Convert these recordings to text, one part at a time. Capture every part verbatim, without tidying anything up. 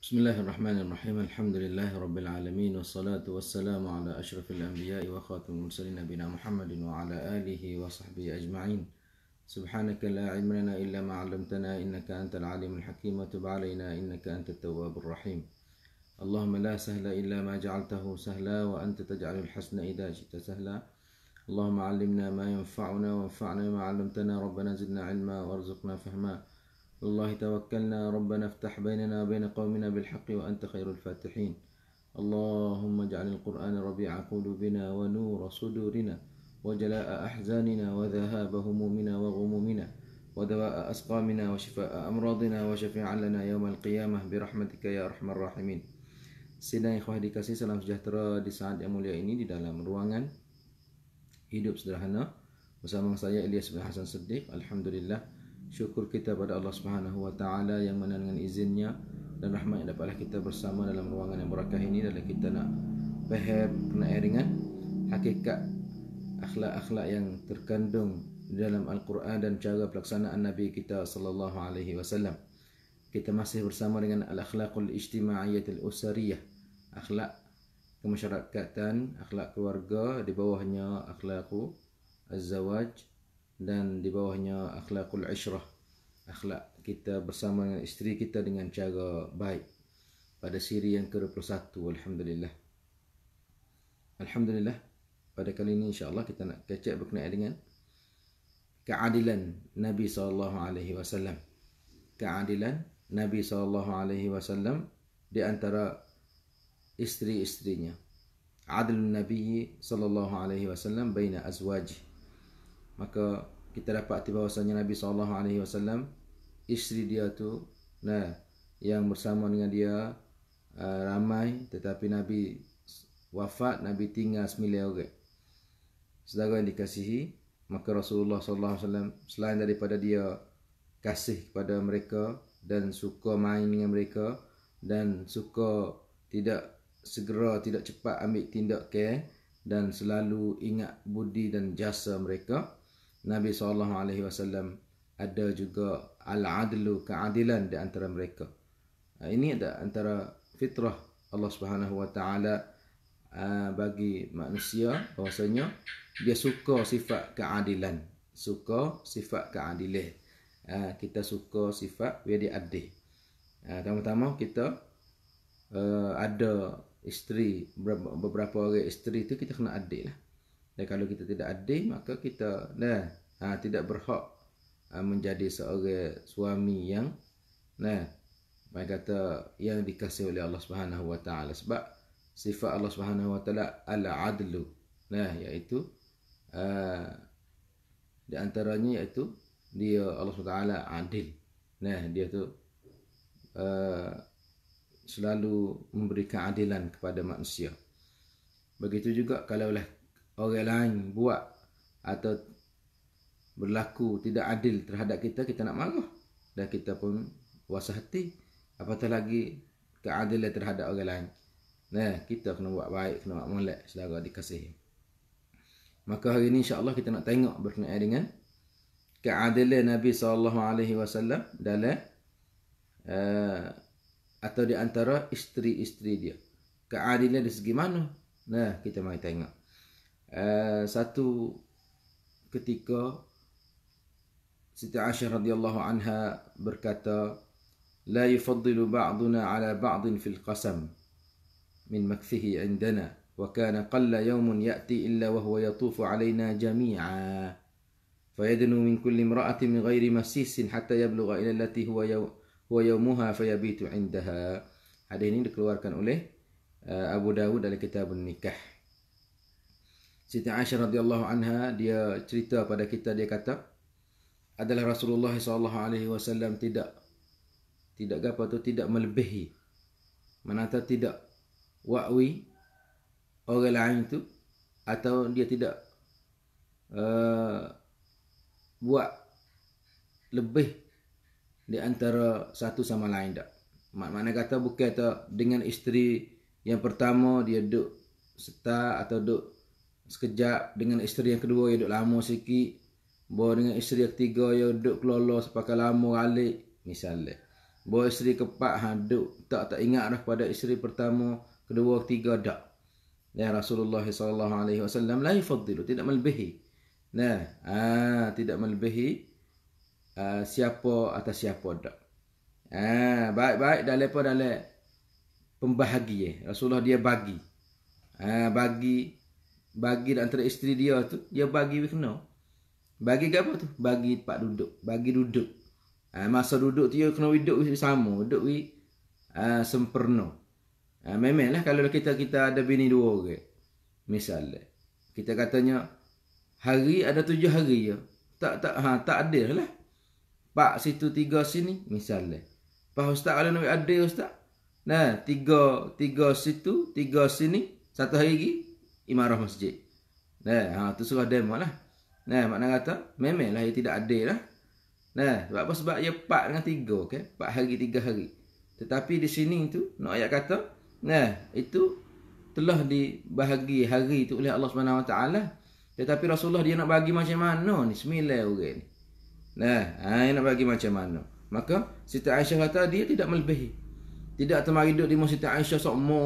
Bismillahirrahmanirrahim. Alhamdulillahirabbil alamin wassalatu wassalamu ala asyrafil anbiya'i wa khatamil mursalin nabiyina Muhammadin wa ala alihi wa sahbihi ajma'in. Subhanaka la ilma lana illa ma 'allamtana innaka antal alimul hakim wa tub 'alaina innaka antat tawwabur rahim. Allahumma la sahla illa ma ja'altahu sahla wa anta taj'alul hasna idza shi'ta sahla. Allahumma 'allimna ma yanfa'una wanfa'na ma 'allamtana rabbana zidna 'ilma warzuqna fahma. الله توكلنا ربنا افتح بيننا وبين قومنا بالحق وأنت خير الفاتحين. اللهم اجعل القرآن ربيع قلوبنا ونور صدورنا وجلاء أحزاننا وذهاب همومنا وغمومنا ودواء أسقامنا وشفاء أمراضنا وشفيعا لنا يوم القيامة برحمتك يا أرحم الراحمين. Sidang ikhwah dikasih, salam sejahtera di saat yang mulia ini di dalam ruangan hidup sederhana bersama saya Ilyas bin Hasan Siddiq. Alhamdulillah, syukur kita pada Allah Subhanahu wa taala yang mana dengan izinnya dan rahmatnya dapatlah kita bersama dalam ruangan yang berakah ini dalam kita nak faham berkenaan dengan hakikat akhlak-akhlak yang terkandung di dalam Al-Quran dan cara pelaksanaan Nabi kita sallallahu alaihi wasallam. Kita masih bersama dengan al-akhlaqul ijtimaiyatul usariyah, akhlak kemasyarakatan, akhlak keluarga, di bawahnya akhlaqu az-zawaj dan di bawahnya akhlakul isyrah, akhlak kita bersama dengan isteri kita dengan cara baik, pada siri yang ke dua puluh satu. Alhamdulillah. Alhamdulillah, pada kali ini insya-Allah kita nak kecek berkenaan dengan keadilan Nabi sallallahu alaihi wasallam. Keadilan Nabi sallallahu alaihi wasallam di antara isteri-isterinya. Adlun Nabi sallallahu alaihi wasallam baina azwajih. Maka kita dapat bahawasanya Nabi sallallahu alaihi wasallam, isteri dia tu nah yang bersama dengan dia uh, ramai, tetapi Nabi wafat, Nabi tinggal sembilan orang. Saudara yang dikasihi, maka Rasulullah sallallahu alaihi wasallam selain daripada dia kasih kepada mereka dan suka main dengan mereka dan suka tidak segera, tidak cepat ambil tindakan dan selalu ingat budi dan jasa mereka, Nabi sallallahu alaihi wasallam ada juga al-adlu, keadilan di antara mereka. Ini ada antara fitrah Allah Subhanahu wa taala bagi manusia, bahwasanya dia suka sifat keadilan, suka sifat keadilan. Kita suka sifat dia adil. Pertama-tama kita ada isteri, beberapa orang isteri itu kita kena adil lah. Dan kalau kita tidak adil, maka kita nah, ha, tidak berhak ha, menjadi seorang suami yang nah, mereka kata yang dikasihi oleh Allah Subhanahu wa taala. Sebab sifat Allah Subhanahu wa taala al-adlu. Nah, iaitu uh, di antaranya iaitu dia Allah Subhanahu wa taala adil. Nah, dia tu uh, selalu memberi keadilan kepada manusia. Begitu juga kalaulah orang lain buat atau berlaku tidak adil terhadap kita, kita nak marah dan kita pun puas hati, apatah lagi keadilan terhadap orang lain. Nah, kita kena buat baik, kena buat molek, saudara dikasihi. Maka hari ini insya-Allah kita nak tengok berkenaan dengan keadilan Nabi sallallahu alaihi wasallam dalam uh, atau di antara isteri-isteri dia. Keadilan dari segi mana? Nah, kita mari tengok. Uh, satu ketika Siti Aisyah radhiyallahu anha berkata, la yufaddilu ba'duna ala ba'din fil qasam min makthihi indana wa kana qalla yawmun ya'ti illa wa huwa yatufu alaina jami'a fayadnu min kulli imra'atin min ghairi masisin hatta yablugha ila allati huwa yaw, huwa yawmuha fayabitu indaha. Hadis ini dikeluarkan oleh uh, Abu Dawud dalam kitabun nikah. Siti Aisyah radhiyallahu anha dia cerita pada kita, dia kata adalah Rasulullah sallallahu alaihi wasallam tidak tidak apa tu tidak melebihi, manata tidak wa'wi orang lain tu, atau dia tidak uh, buat lebih di antara satu sama lain tak. Makna kata bukan kata dengan isteri yang pertama dia duduk serta atau duduk sekejap, dengan isteri yang kedua dia duduk lama sikit, bawa dengan isteri yang ketiga dia duduk kelolo sepakai lama balik misalnya. Bawa isteri keempat, ha, duk. Tak tak ingat dah pada isteri pertama, kedua, ketiga, tak. Ya, Rasulullah sallallahu alaihi wasallam la yufaddilu, tidak melebihi. Nah, ah, tidak melebihi uh, siapa atas siapa tak. Ah, baik-baik dalam apa dalam pembahagian. Rasulullah dia bagi. Ah, bagi bagi antara isteri dia tu, dia bagi kena. Bagi ke apa tu? Bagi tempat duduk, bagi duduk. Ah, masa duduk tu dia kena duduk sama, duduk wi ah, sempurna. Ah, memanglah kalau kita kita ada bini dua orang. Misalnya, kita katanya hari ada tujuh hari ya. Tak tak ha tak adil lah. Pak situ tiga sini misalnya. Pak ustaz kalau nak adil ustaz. Nah, tiga tiga situ, tiga sini, satu hari lagi imarah masjid. Nah, ha tu surah demo lah. Nah, makna kata memanglah ia tidak adil lah. Nah, sebab apa? Sebab ia empat dengan tiga, okey? Empat hari, tiga hari. Tetapi di sini tu nak ayat kata, nah, itu telah dibahagi hari itu oleh Allah Subhanahu Wa Taala. Tetapi Rasulullah dia nak bagi macam mana ni? Sembilan orang ni. Nah, ha, dia nak bagi macam mana? Maka Siti Aisyah kata dia tidak melebihi. Tidak temari duduk di Siti Aisyah sokmo.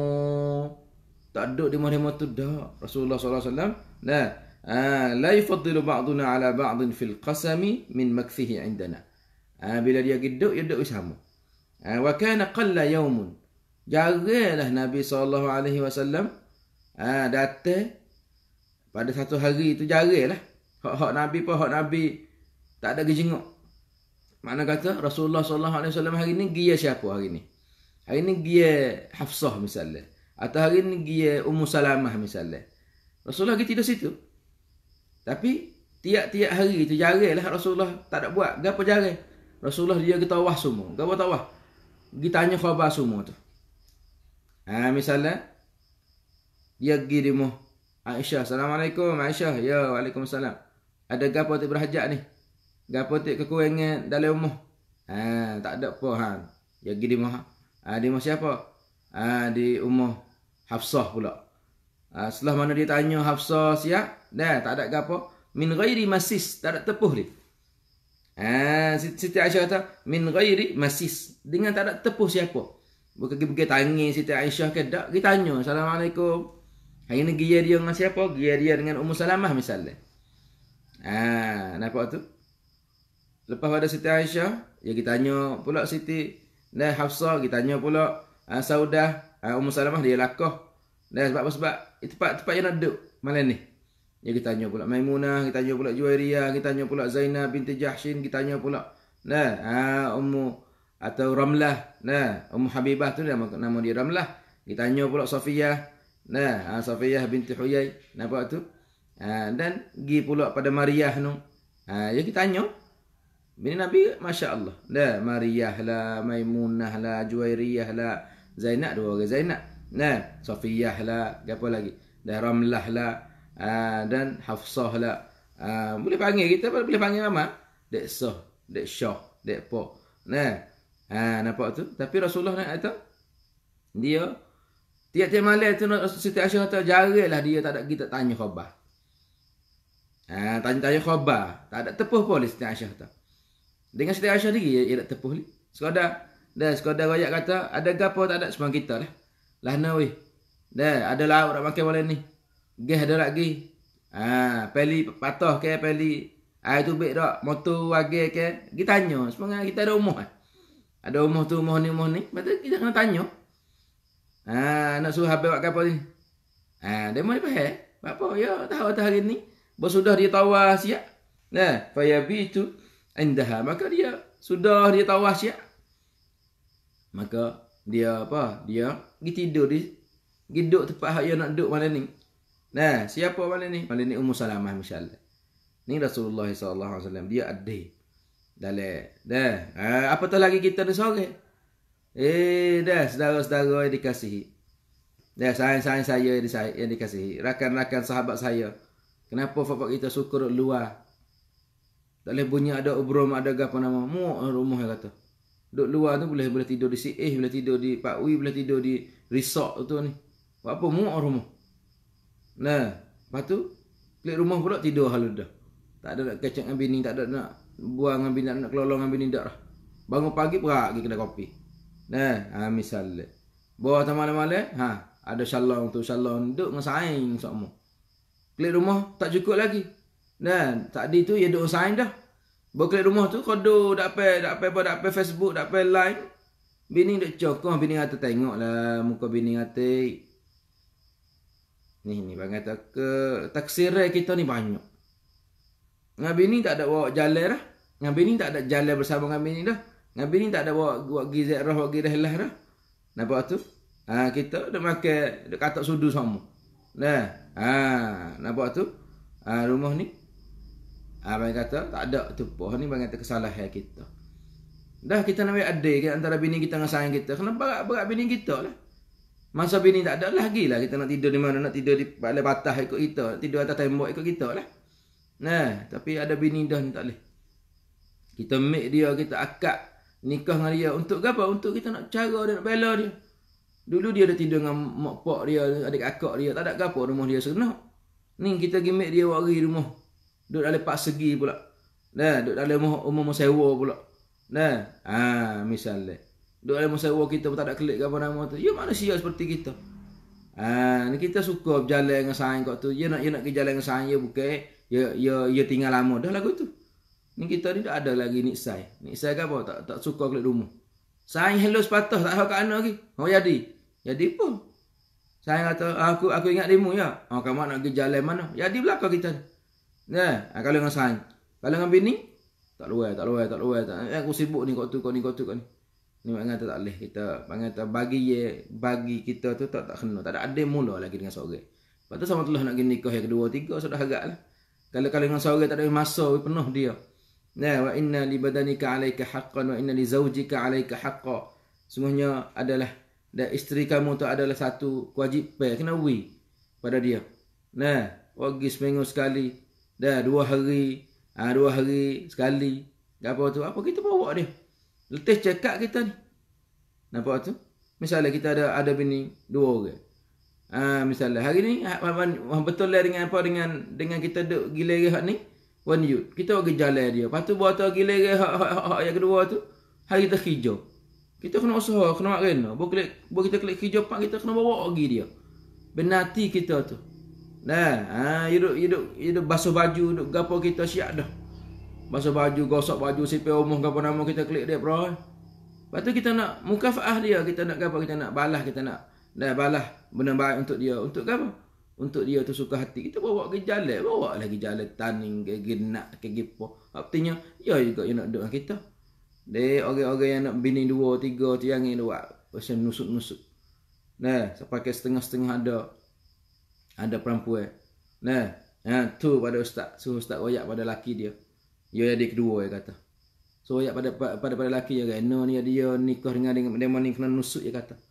Tak duduk di mana-mana tu dah. Rasulullah sallallahu alaihi wasallam, nah, ha, la yufaddilu ba'duna ala ba'din fil qasami min makthihi indana. Ha, bila dia duduk, dia duduk sama. Ha, wa kana qalla yawmun. Jaranglah Nabi sallallahu alaihi wasallam ha, datang pada satu hari itu, jaranglah. Hak-hak Nabi pun hak Nabi tak ada gejengok. Makna kata Rasulullah sallallahu alaihi wasallam hari ni dia siapa hari ni? Hari ni dia Hafsah misalnya. Atau hari ni dia Ummu Salamah misalnya. Rasulullah lagi tidur situ. Tapi tiap-tiap hari itu jaranglah Rasulullah tak ada buat. Gapo jarang? Rasulullah dia getawah semua. Gapo tawah? Ditanya khabar semua tu. Ha, misalnya dia pergi di rumah Aisyah. Assalamualaikum Aisyah. Ya, waalaikumsalam. Ada gapo tak berhajat ni? Gapo tak kekurangan dalam rumah? Ha, tak ada apa ha. Dia pergi di rumah. Ha, di rumah siapa? Ha, di rumah Hafsah pula. Ha, setelah mana dia tanya Hafsah siap? Dah, tak ada gapo. Min ghairi masis, tak ada tepuh ni. Ha, Siti Aisyah kata min ghairi masis, dengan tak ada tepuh siapa. Bukan pergi tanya Siti Aisyah ke tak, kita tanya Assalamualaikum. Hari ni dia dia dengan siapa? Dia dia dengan Ummu Salamah misalnya. Ah, nampak tu? Lepas pada Siti Aisyah, ya kita tanya pula Siti dan Hafsah, kita tanya pula uh, Saudah, uh, Ummu Salamah dia lakah. Dan sebab apa? Sebab itu tempat tempat yang nak duduk malam ni. Ya kita tanya pula Maimunah, kita tanya pula Juwairiyah, kita tanya pula Zainab binti Jahshin, kita tanya pula nah, uh, Ummu atau Ramlah, nah, Ummu Habibah tu nama, nama dia Ramlah. Kita tanya pula Safiyah, nah, uh, Safiyah binti Huyai, nampak tu? Uh, dan pergi pula pada Mariah tu. Uh, ya kita tanya bini Nabi, Masya Allah. Dah, Mariah lah, Maimunah lah, Juwairiyah lah, Zainab, dua orang Zainab. Nah, Safiyah lah, apa lagi? Dah, Ramlah lah, uh, dan Hafsah lah. Uh, boleh panggil kita, boleh panggil nama. Dek Sah, Dek Syah, Dek Po. Nah, uh, nampak tu. Tapi Rasulullah nak kata, dia, tiap-tiap malam tu, Siti Aisyah kata, jaranglah dia tak ada kita tanya khabar. Uh, tanya-tanya khabar. Tak ada tepuh pun Siti Aisyah kata. Dengan Siti Aisyah lagi ia, ia tak tepuh ni. Sekadar dah sekadar rakyat kata ada gapo tak ada semua kita lah. Lah na weh. Dah ada lauk nak makan malam ni. Gas ada lagi. Ha, peli patah ke peli ai tu baik dak motor wage ke. Kita tanya semua kita ada rumah. Ada rumah tu rumah ni rumah ni. Betul kita kena tanya. Ha, nak suruh habis buat apa ni? Ha, demo ni faham. Apa ya tahu tahu hari ni. Bersudah dia tawar siap. Nah, fayabitu indaha, maka dia sudah dia tawah siap, maka dia apa dia pergi tidur di duduk tempat hak dia nak duduk malam ni. Nah, siapa malam ni? Malam ni Ummu Salamah misalnya. Ni Rasulullah sallallahu alaihi wasallam dia ada dalam dah ha, apatah lagi kita ni sore eh dah saudara-saudara yang dikasihi, dah sayang-sayang saya yang dikasihi, rakan-rakan sahabat saya, kenapa bapak kita syukur luar. Tak boleh bunyi ada ubrum, ada apa nama. Muak rumah yang kata. Duduk luar tu boleh boleh tidur di C A, boleh tidur di Pak Wi, boleh tidur di resort tu ni. Buat apa muak rumah. Nah, lepas tu klik rumah pula tidur halu dah. Tak ada nak kecek dengan bini, tak ada nak buang dengan bini, tak nak kelolong dengan bini dak dah. Bangun pagi berak pergi kedai kopi. Nah, ha, misalnya. Bawa tak malam-malam, ha, ada shalom tu, shalom duduk dengan saing semua. Klik rumah tak cukup lagi. Nah, tadi tu ya duduk saing dah. Bawa klik rumah tu kodo dak apa dak apa dak apa Facebook, dak apa line. Bini duk cokong, bini kata tengoklah muka bini kata. Ni ni bang kata ke taksirai kita ni banyak. Ngah bini tak ada bawa jalan dah. Ngah bini tak ada jalan bersama dengan bini dah. Ngah bini tak ada bawa buat gizat roh, buat gizat lah dah. Nampak tu? Ha, kita dah makan, dah katak sudu sama. Nah, ha, nampak tu? Ha, rumah ni. Ha, bang kata tak ada tu. Poh ni bang kata kesalahan kita. Dah kita nak adil ke antara bini kita dengan sayang kita. Kena berat-berat bini kita lah. Masa bini tak ada lagi lah. Kita nak tidur di mana. Nak tidur di balai batah ikut kita. Nak tidur atas tembok ikut kita lah. Nah, tapi ada bini dah ni tak boleh. Kita make dia, kita akad nikah dengan dia. Untuk apa? Untuk kita nak cara dia, nak bela dia. Dulu dia ada tidur dengan mak pak dia, adik akak dia. Tak ada apa rumah dia seronok. Ni kita pergi make dia wari rumah. Duduk dalam pak segi pula. Nah, duduk dalam rumah sewa pula. Nah, ah misalnya. Duduk dalam sewa kita pun tak ada klik ke apa nama tu. Ya manusia seperti kita. Ah, ni kita suka berjalan dengan sayang kat tu. Ya nak ya nak pergi jalan dengan sayang ya bukan. Ya ya ya tinggal lama dah lagu tu. Ni kita ni tak ada lagi niksai. Niksai ke apa? Tak tak suka klik rumah. Sayang hello sepatah tak tahu kat mana lagi. Mau jadi. Jadi apa? Sayang kata aku aku ingat demo ya. Oh kamu nak pergi jalan mana? Jadi belakang kita. Nah, kalau dengan sayang. Kalau dengan bini tak luar, tak luar, tak luar. Tak. Aku sibuk ni kau tu, kau ni, kau tu, kau ni. Ni mak kata tak boleh. Kita kata bagi ye, bagi kita tu tak tak kena. Tak ada adil mula lagi dengan seorang. Lepas tu sama telah nak pergi nikah yang kedua, tiga sudah agak lah. Kalau kalau dengan seorang tak ada masa penuh dia. Nah, wa inna li badanika alaika haqqan wa inna li zawjika alaika haqqan. Semuanya adalah dan isteri kamu tu adalah satu kewajipan kena wi pada dia. Nah, pergi seminggu sekali. Dah dua hari. Ah ha, dua hari sekali. Apa tu? Apa kita bawa dia? Letih cekak kita ni. Nampak tu? Misalnya kita ada ada bini dua orang. Ah ha, misalnya hari ni betul lah dengan apa dengan dengan kita duk gila hak ni. One youth. Kita pergi jalan dia. Lepas tu buat tu gila hak hak hak yang kedua tu hari kita hijau. Kita kena usaha, kena mak kena. Bo klik bo kita klik hijau pak kita kena bawa pergi dia. Benati kita tu. Nah, ha, hidup hidup hidup basuh baju, duk gapo kita siap dah. Basuh baju, gosok baju, sipir rumah gapo nama kita klik dia, bro. Lepas tu kita nak mukafaah dia, kita nak gapo, kita nak balas, kita nak dah balas benda baik untuk dia. Untuk gapo? Untuk dia tu suka hati. Kita bawa ke jalan, bawa lagi jalan taning ke genak ke gipo. Artinya, ya juga yang nak duk dengan kita. Dek orang-orang yang nak bini dua, tiga tu yang ni buat pasal nusuk-nusuk. Nah, sampai ke setengah-setengah ada ada perempuan. Nah, ha, tu pada ustaz, suruh ustaz royak pada laki dia. Dia jadi kedua dia kata. So royak pada pada pada laki dia kata, "No ni dia nikah dengan dengan demon ni kena nusuk," dia kata.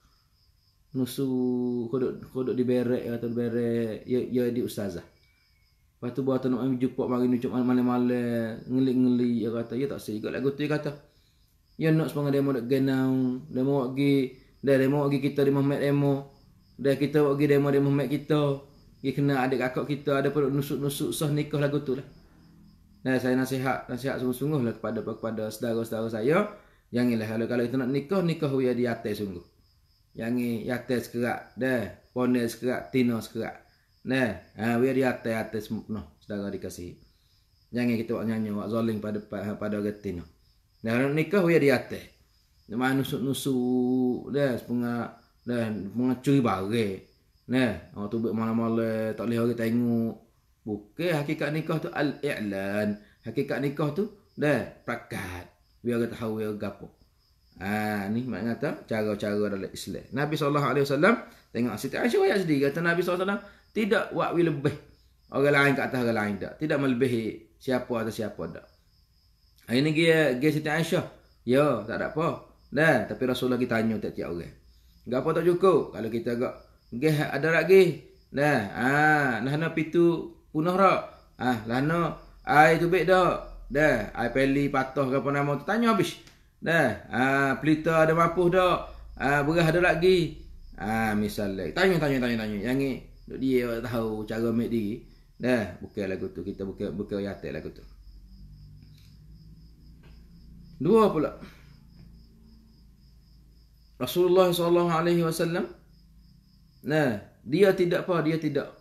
Nusuk kodok kodok di berek atau berek ya ya di ustazah. Lepas tu buat nak jumpa mari nucuk malam-malam, ngelik-ngelik dia kata, "Ya tak sih juga lagu tu," dia kata. Ya nak sepang demo nak genau, demo pergi, dah demo pergi kita di Muhammad demo. Dah kita pergi demo di Muhammad kita. Dia kena adik kakak kita ada perlu nusuk-nusuk sah nikah lagu tu lah. Nah, saya nasihat, nasihat sungguh-sungguh lah kepada kepada saudara-saudara saya. Yang ialah kalau kalau kita nak nikah, nikah dia di atas sungguh. Yang ni atas sekerak, dah, ponel sekerak, tino sekerak. Nah, ha, dia di atas atas penuh saudara dikasih. Yang ni kita buat nyanyi, buat zoling pada pada orang tino. Nah, kalau nikah dia di atas. Nama nusuk-nusuk, dah, sepengah, dah, mengacuri barang. Nah, orang tu buat malam-malam tak boleh orang tengok. Bukan hakikat nikah tu al-i'lan. Hakikat nikah tu dah prakat. Biar orang tahu dia gapo. Ah, ni mak kata cara-cara dalam Islam. Nabi sallallahu alaihi wasallam tengok Siti Aisyah ayat sedih kata Nabi sallallahu alaihi wasallam tidak buat lebih orang lain kat atas orang lain tak. Tidak melebihi siapa atau siapa tak. Hari ni dia dia Siti Aisyah. Ya, tak ada apa. Dah, tapi Rasulullah kita tanya tiap-tiap orang. Gapo tak cukup kalau kita agak geh ada lagi. Dah, ah, nah pitu punah rak. Ah, lana ai tu baik dak. Dah, ai peli patah ke apa nama tu tanya habis. Dah, ah, pelita ada mapuh dak. Ah, beras ada lagi. Ah, misalnya tanya tanya tanya tanya. Yang ni dia tahu cara make diri. Dah, bukan lagu tu kita bukan bukan ayat lagu tu. Dua pula. Rasulullah sallallahu alaihi wasallam, nah, dia tidak apa, dia tidak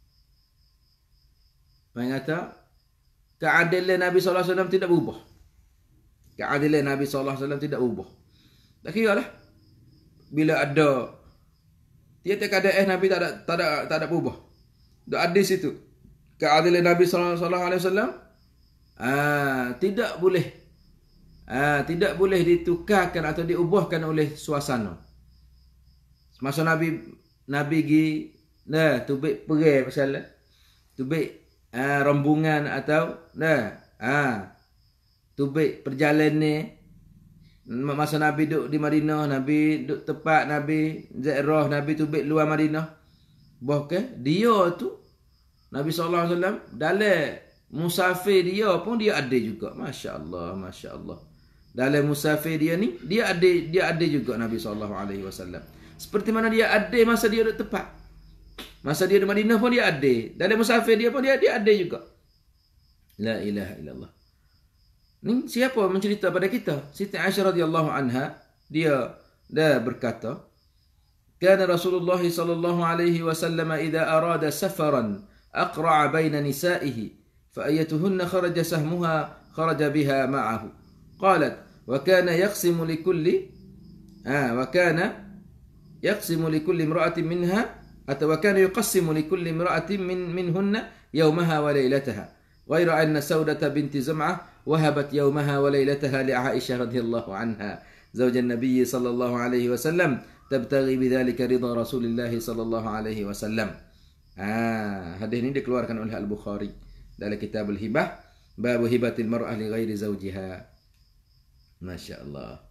mengata keadilan Nabi sallallahu alaihi wasallam tidak berubah. Keadilan Nabi sallallahu alaihi wasallam tidak berubah. Tak kira lah. Bila ada tiap-tiap keadaan Nabi tak ada tak ada tak ada berubah. Dak hadis itu. Keadilan Nabi sallallahu alaihi wasallam ah tidak boleh ah tidak boleh ditukarkan atau diubahkan oleh suasana. Masa Nabi Nabi gi nah tubik perang pasal tubik ah rombongan atau nah ah tubik perjalanan masa Nabi duduk di Madinah, Nabi duduk tepat Nabi Zairah, Nabi tubik luar Madinah. Bahkan dia tu Nabi sallallahu alaihi wasallam dalam musafir dia pun dia ada juga. Masya-Allah, masya-Allah. Dalam musafir dia ni dia ada dia ada juga Nabi sallallahu alaihi wasallam. Seperti mana dia ada masa dia duduk tepat. Masa dia di Madinah pun dia ada. Dalam musafir dia pun dia dia ada juga. La ilaha illallah. Ni siapa mencerita pada kita? Siti Aisyah radhiyallahu anha, dia dah berkata, "Kana Rasulullah sallallahu alaihi wasallam idza arada safaran aqra'a baina nisa'ihi, fa ayyatuhunna kharaja sahmuha kharaja biha ma'ahu." Qalat, "Wa kana yaqsimu likulli ah wa kana yaqsimu likulli imra'atin minha atau wa kana yuqassimu likulli imra'atin min minhunna yawmaha wa laylataha." غير أن سودة بنت زمعة وهبت يومها وليلتها لعائشة رضي الله عنها زوج النبي صلى الله عليه وسلم تبتغي بذلك رضا رسول الله صلى الله عليه وسلم. Ah, hadis ini dikeluarkan oleh Al-Bukhari dalam kitab Al-Hibah, bab hibatil mar'ah li ghairi zawjiha. Masya-Allah.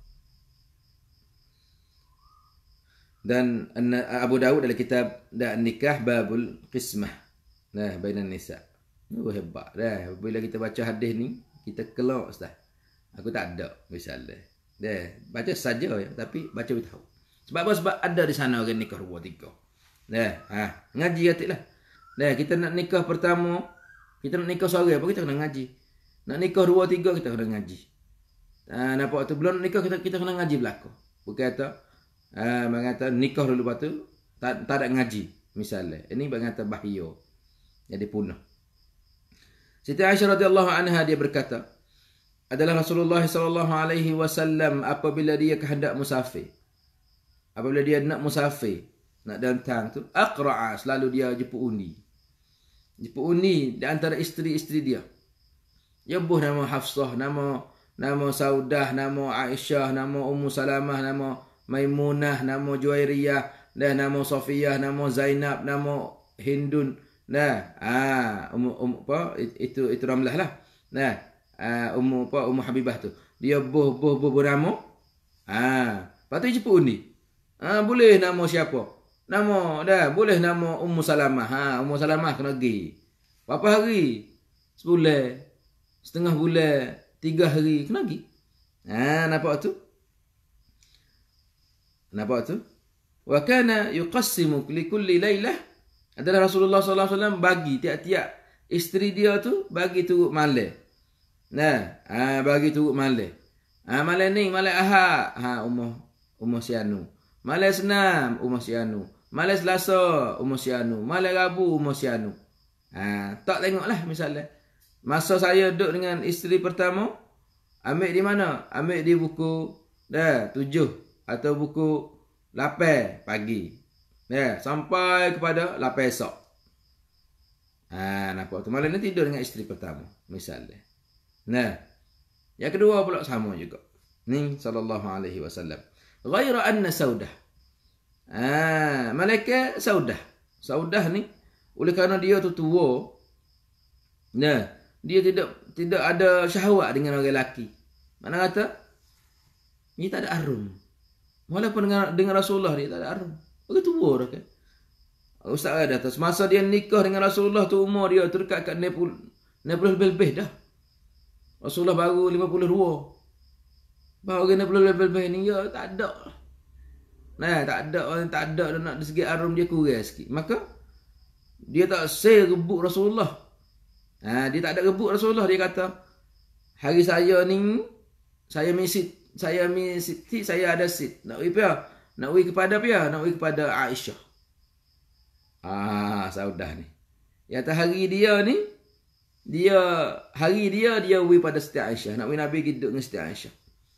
Dan Abu Dawud dalam kitab An-Nikah babul qismah. Nah, bainan nisa'. Oh, hebat dah. Bila kita baca hadis ni, kita kelak ustaz. Aku tak ada misalnya. Dah, baca saja ya, tapi baca tahu. Sebab apa? Sebab ada di sana orang nikah dua tiga. Dah, ha, ngaji atiklah. Dah, kita nak nikah pertama, kita nak nikah seorang apa kita kena ngaji. Nak nikah dua tiga kita kena ngaji. Ah, nampak tu belum nikah kita kita kena ngaji belaka. Bukan kata ah mengata nikah dulu lepas tu tak tak ada ngaji misalnya. Ini mengata bahaya. Jadi punah. Siti Aisyah radhiyallahu anha dia berkata, adalah Rasulullah sallallahu alaihi wasallam apabila dia kehendak musafir. Apabila dia nak musafir, nak datang tu, aqra'a, selalu dia jemput undi. Jemput undi di antara isteri-isteri dia. Dia buh nama Hafsah, nama nama Saudah, nama Aisyah, nama Ummu Salamah, nama Maimunah, nama Juwairiyah, dan nama Safiyah, nama Zainab, nama Hindun. Nah, ah ummu um, apa itu itu Ramlah lah. Nah, ah ummu apa Ummu Habibah tu. Dia buh buh buh nama. Ah, lepas tu jemput undi. Ah, boleh nama siapa? Nama dah, boleh nama Ummu Salamah. Ha, Ummu Salamah kena pergi. Berapa hari? Sebulan. Setengah bulan, tiga hari kena pergi. Ha, nampak tu? Nampak tu? Wa kana yuqassimu li kulli lailah, adalah Rasulullah sallallahu alaihi wasallam bagi tiap-tiap isteri dia tu bagi turut malam. Nah, ah bagi turut malam. Ah malam ni malam Ahad, ha Ummu Ummu Sianu. Malam Senam Ummu Sianu. Malam Selasa Ummu Sianu. Malam Rabu Ummu Sianu. Ah tak tengoklah misalnya. Masa saya duduk dengan isteri pertama, ambil di mana? Ambil di buku dah tujuh atau buku lapan pagi. Ya, sampai kepada lapan esok. Ha, nampak tu. Malam ni tidur dengan isteri pertama, misalnya. Nah, yang kedua pula sama juga. Ni sallallahu alaihi wasallam. Ghaira anna Saudah. Ah, malaikat Saudah. Saudah ni oleh kerana dia tu tua. Nah, dia tidak tidak ada syahwat dengan orang lelaki. Mana kata? Dia tak ada arum. Walaupun dengan dengan Rasulullah dia tak ada arum. Begitu tua dah kan. Ustaz ada atas masa dia nikah dengan Rasulullah tu umur dia tu dekat kat enam puluh lebih dah. Rasulullah baru lima puluh dua. Baru enam puluh lebih ni ya tak ada. Nah, tak ada orang tak ada nak dari segi arum dia kurang sikit. Maka dia tak say rebut Rasulullah. Ha, dia tak ada rebut Rasulullah, dia kata hari saya ni saya misi saya misi saya ada sit. Nak repair Nak ui kepada apa ya? Nak ui kepada Aisyah. Ah, saudah ni. Ya atas hari dia ni, dia hari dia dia ui pada Siti Aisyah. Nak ui Nabi hidup dengan Siti Aisyah.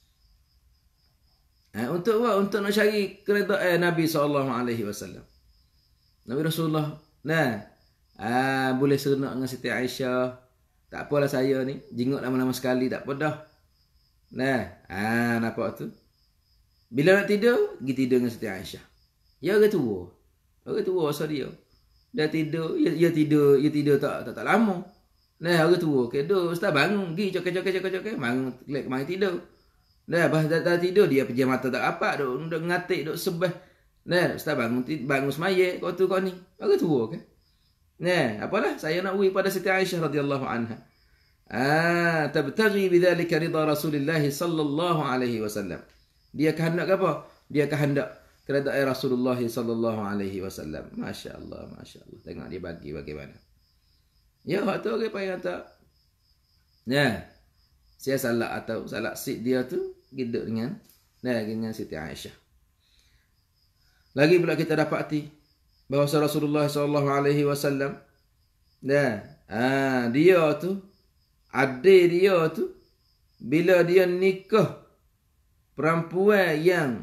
Ha, untuk apa? Untuk nak cari keredaan Nabi sallallahu alaihi wasallam. Nabi Rasulullah, nah, ah, boleh serentak dengan Siti Aisyah. Tak apalah saya ni, jenguk lama-lama sekali, tak apa dah. Nah, ah, nampak tu. Bila nak tidur, pergi tidur dengan Siti Aisyah. Ya orang tua. Orang tua asal dia. Dia tidur, dia, dia tidur, dia tidur tak tak, tak lama. Nah, orang tua, okay, duduk, ustaz bangun, pergi cokek-cokek-cokek, bangun, kelek mari tidur. Dah, pas dah, dah tidur, dia pejam mata tak apa, duk, duk ngatik, duk sebah. Nah, ustaz bangun, bangun semayek, kau tu kau ni. Orang tua, kan? Nah, apalah, saya nak ui pada Siti Aisyah radhiyallahu anha. Ah, tabtaghi bidzalika ridha Rasulullah sallallahu alaihi wasallam. Dia kehendak apa? Dia kehendak keredaan Rasulullah sallallahu alaihi wasallam. Masya-Allah, masya-Allah. Tengok dia bagi bagaimana. Ya, hak tu orang payah tak. Nah, saya salah atau salah sit dia tu hidup dengan nah dengan Siti Aisyah. Lagi pula kita dapati bahawa Rasulullah sallallahu alaihi wasallam nah, ah dia tu adik dia tu bila dia nikah perempuan yang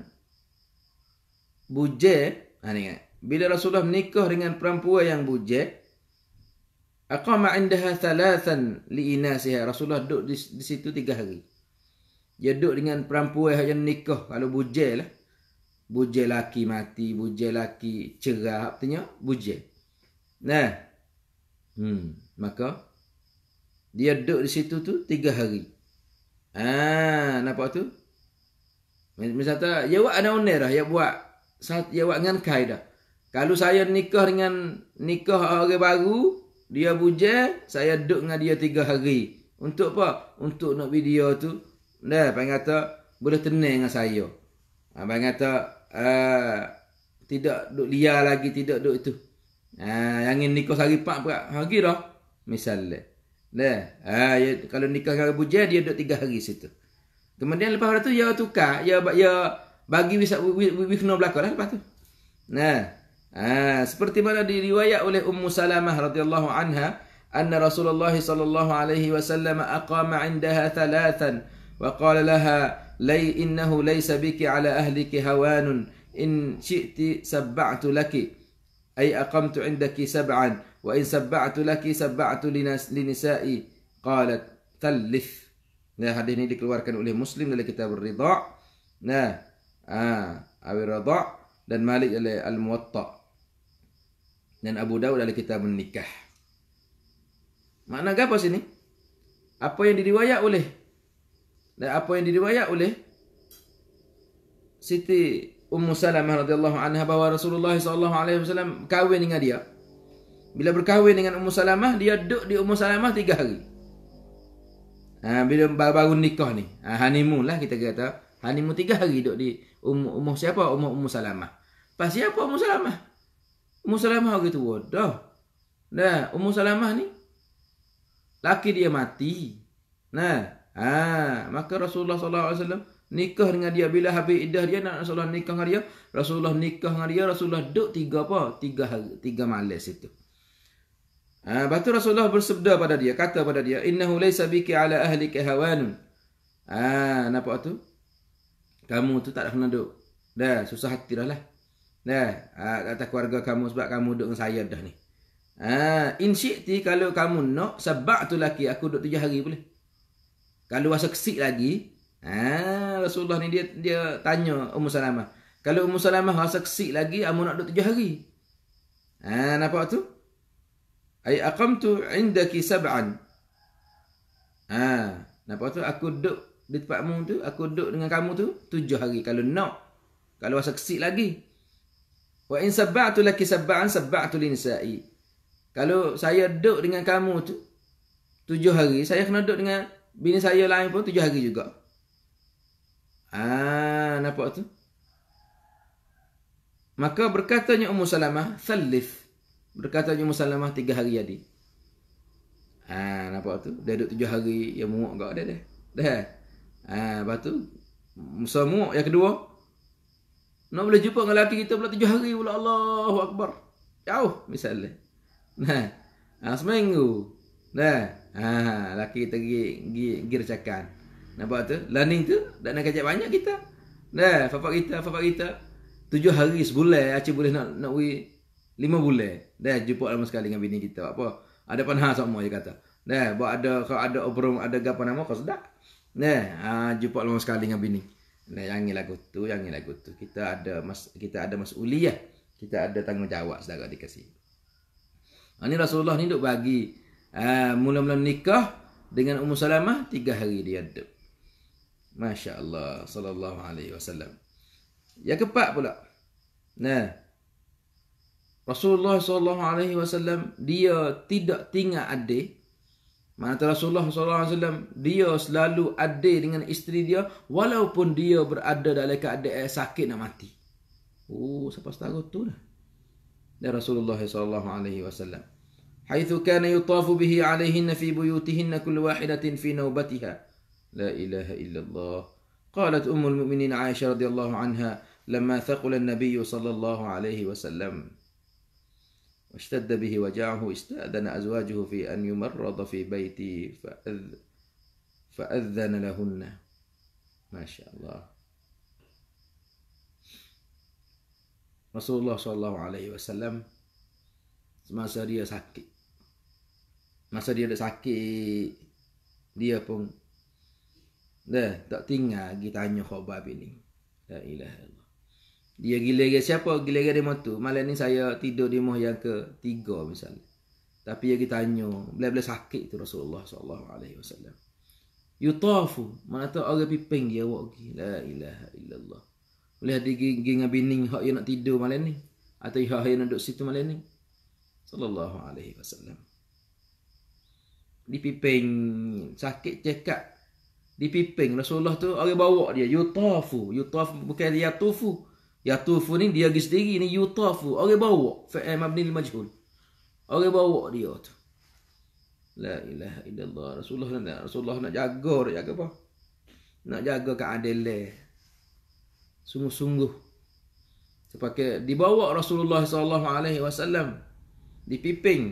bujang, ha ni, bila Rasulullah menikah dengan perempuan yang bujang, aqama indaha thalathan li inasiha. Rasulullah duduk di, di situ tiga hari. Dia duduk dengan perempuan yang nikah, kalau bujang lah. Bujang laki mati, bujang laki cerah, artinya bujang. Nah. Hmm, maka dia duduk di situ tu tiga hari. Ah, nampak tu? Misalnya, ya buat ada oner dah, ya buat ya buat dengan kai dah. Kalau saya nikah dengan nikah orang baru, dia bujang, saya duduk dengan dia tiga hari. Untuk apa? Untuk nak video tu, dah, pengen kata boleh tenang dengan saya. Ha, pengen kata uh, tidak duduk liar lagi, tidak duduk itu. Ha, yang ingin nikah sehari empat hari dah. Misalnya. Dah, ha, ya, kalau nikah dengan bujang, dia duduk tiga hari situ. Kemudian lepas tu, dia tukar, dia, dia bagi wifno belakang lah lepas tu. Nah, ah, seperti mana diriwayat oleh Ummu Salamah radhiyallahu anha, anna Rasulullah sallallahu alaihi wasallam aqama 'indaha thalathan wa qala laha lay innahu laysa biki ala ahliki hawanun in syi'ti sabba'tu laki ay aqamtu 'indaki sab'an wa in sabba'tu laki sabba'tu linisa'i qalat thalith. Nah, hadis ini dikeluarkan oleh Muslim dalam kitab Ar-Ridha'. Nah, ah, Ar-Ridha' dan Malik oleh Al-Muwatta' dan Abu Dawud dalam kitab An-Nikah. Makna apa sini? Apa yang diriwayat oleh dan apa yang diriwayat oleh Siti Ummu Salamah radhiyallahu anha bahawa Rasulullah sallallahu alaihi wasallam kahwin dengan dia. Bila berkahwin dengan Ummu Salamah, dia duduk di Ummu Salamah tiga hari. Ha, bila baru nikah ni, ha, honeymoon lah kita kata. Honeymoon tiga hari duduk di Ummu Ummu siapa? Ummu Ummu Salamah. Pas siapa Ummu Salamah? Ummu Salamah orang tua dah. Dah, Ummu Salamah ni laki dia mati. Nah, ha, maka Rasulullah sallallahu alaihi wasallam nikah dengan dia. Bila habis iddah dia, nak Rasulullah nikah dengan dia, Rasulullah nikah dengan dia, Rasulullah duduk tiga apa? Tiga hari, tiga malam situ. Ah, lepas tu Rasulullah bersabda pada dia, kata pada dia, innahu laysa biki ala ahlika hawanun. Ah, nampak tu? Kamu tu tak nak kena duduk. Dah, susah hati dah lah. Dah, ah, kata keluarga kamu sebab kamu duduk dengan saya dah ni. Ah, in syi'ti, kalau kamu nak, sabba'tu laki, aku duduk tujuh hari boleh. Kalau rasa kesik lagi, ah, Rasulullah ni dia dia tanya Ummu Salamah. Kalau Ummu Salamah rasa kesik lagi, kamu nak duduk tujuh hari. Ah, nampak tu? Ay aqamtu indaki sab'an. Ah, nampak tu? Aku duduk di tempatmu tu, aku duduk dengan kamu tu tujuh hari. Kalau nak, kalau rasa kesik lagi. Wa in sabba'tu laki sab'an sabba'tu linisa'i. Kalau saya duduk dengan kamu tu tujuh hari, saya kena duduk dengan bini saya lain pun tujuh hari juga. Ah, nampak tu? Maka berkatanya Ummu Salamah, thalith. Berkatanya Ummu Salamah tiga hari jadi. Ah, nampak tu? Dia duduk tujuh hari, yang muak gak dia dah. Dah. Ah, lepas tu semua yang kedua. Nak boleh jumpa dengan lelaki kita pula tujuh hari pula. Allahu Akbar. Jauh misalnya. Nah, ha, seminggu. Nah, ha, lelaki kita pergi, pergi, pergi recakan. Nampak tu? Learning tu, dah nak kajak banyak kita. Nah, fapak kita, fapak kita. Tujuh hari sebulan, Aceh boleh nak nak wui lima bulan. Dah jumpa lama sekali dengan bini kita. Apa? Ada panah sama dia kata. Dah, buat ada kalau ada obrol, ada gapo nama kau sedap. Nah, ha, jumpa lama sekali dengan bini. Nah, yang ni lagu tu, yang ni lagu tu. Kita ada mas, kita ada mas'uliyah. Kita ada tanggungjawab saudara dikasih. Ha, ni Rasulullah ni duk bagi ha, mula-mula nikah dengan Ummu Salamah tiga hari dia duduk. Masya Allah sallallahu alaihi wasallam. Yang keempat pula. Nah, Rasulullah sallallahu alaihi wasallam dia tidak tinggal adik. Mana Rasulullah sallallahu alaihi wasallam dia selalu adik dengan isteri dia walaupun dia berada dalam keadaan sakit nak mati. Oh, siapa tahu tu dah. Dan Rasulullah sallallahu alaihi wasallam haitsu kana yutafu bihi alaihinna fi buyutihinna kullu wahidatin fi nawbatiha. La ilaha illallah. Qalat ummul mu'minin Aisyah radhiyallahu anha lamma thaqala an-nabiy sallallahu alaihi wasallam واشتد به وجعه استأذن أزواجه في أن يمرض في بيتي فأذ فأذن لهن. ما شاء الله. Rasulullah sallallahu alaihi wasallam semasa dia sakit, masa dia dah sakit, dia pun dah tak tinggal lagi tanya khabar bini. La ilaha illallah. Dia gila-gila siapa? Gila-gila dia tu. Malam ni saya tidur di rumah yang ketiga misalnya. Tapi dia tanya, bila-bila sakit tu Rasulullah sallallahu alaihi wasallam. Yutafu, mana tahu orang piping dia awak pergi. La ilaha illallah. Boleh ada gigi dengan bini hak dia nak tidur malam ni atau hak dia nak duduk situ malam ni. Sallallahu alaihi wasallam. Di piping sakit cekak. Di piping Rasulullah tu orang bawa dia yutafu. Yutafu bukan dia tufu. Yatufu ni dia pergi sendiri ni yutafu. Orang bawa. Fa'il mabni lil majhul. Orang bawa dia tu. La ilaha illallah. Rasulullah nak Rasulullah nak jaga, nak jaga apa? Nak jaga keadilan. Sungguh-sungguh. Sepakai dibawa Rasulullah sallallahu alaihi wasallam dipiping.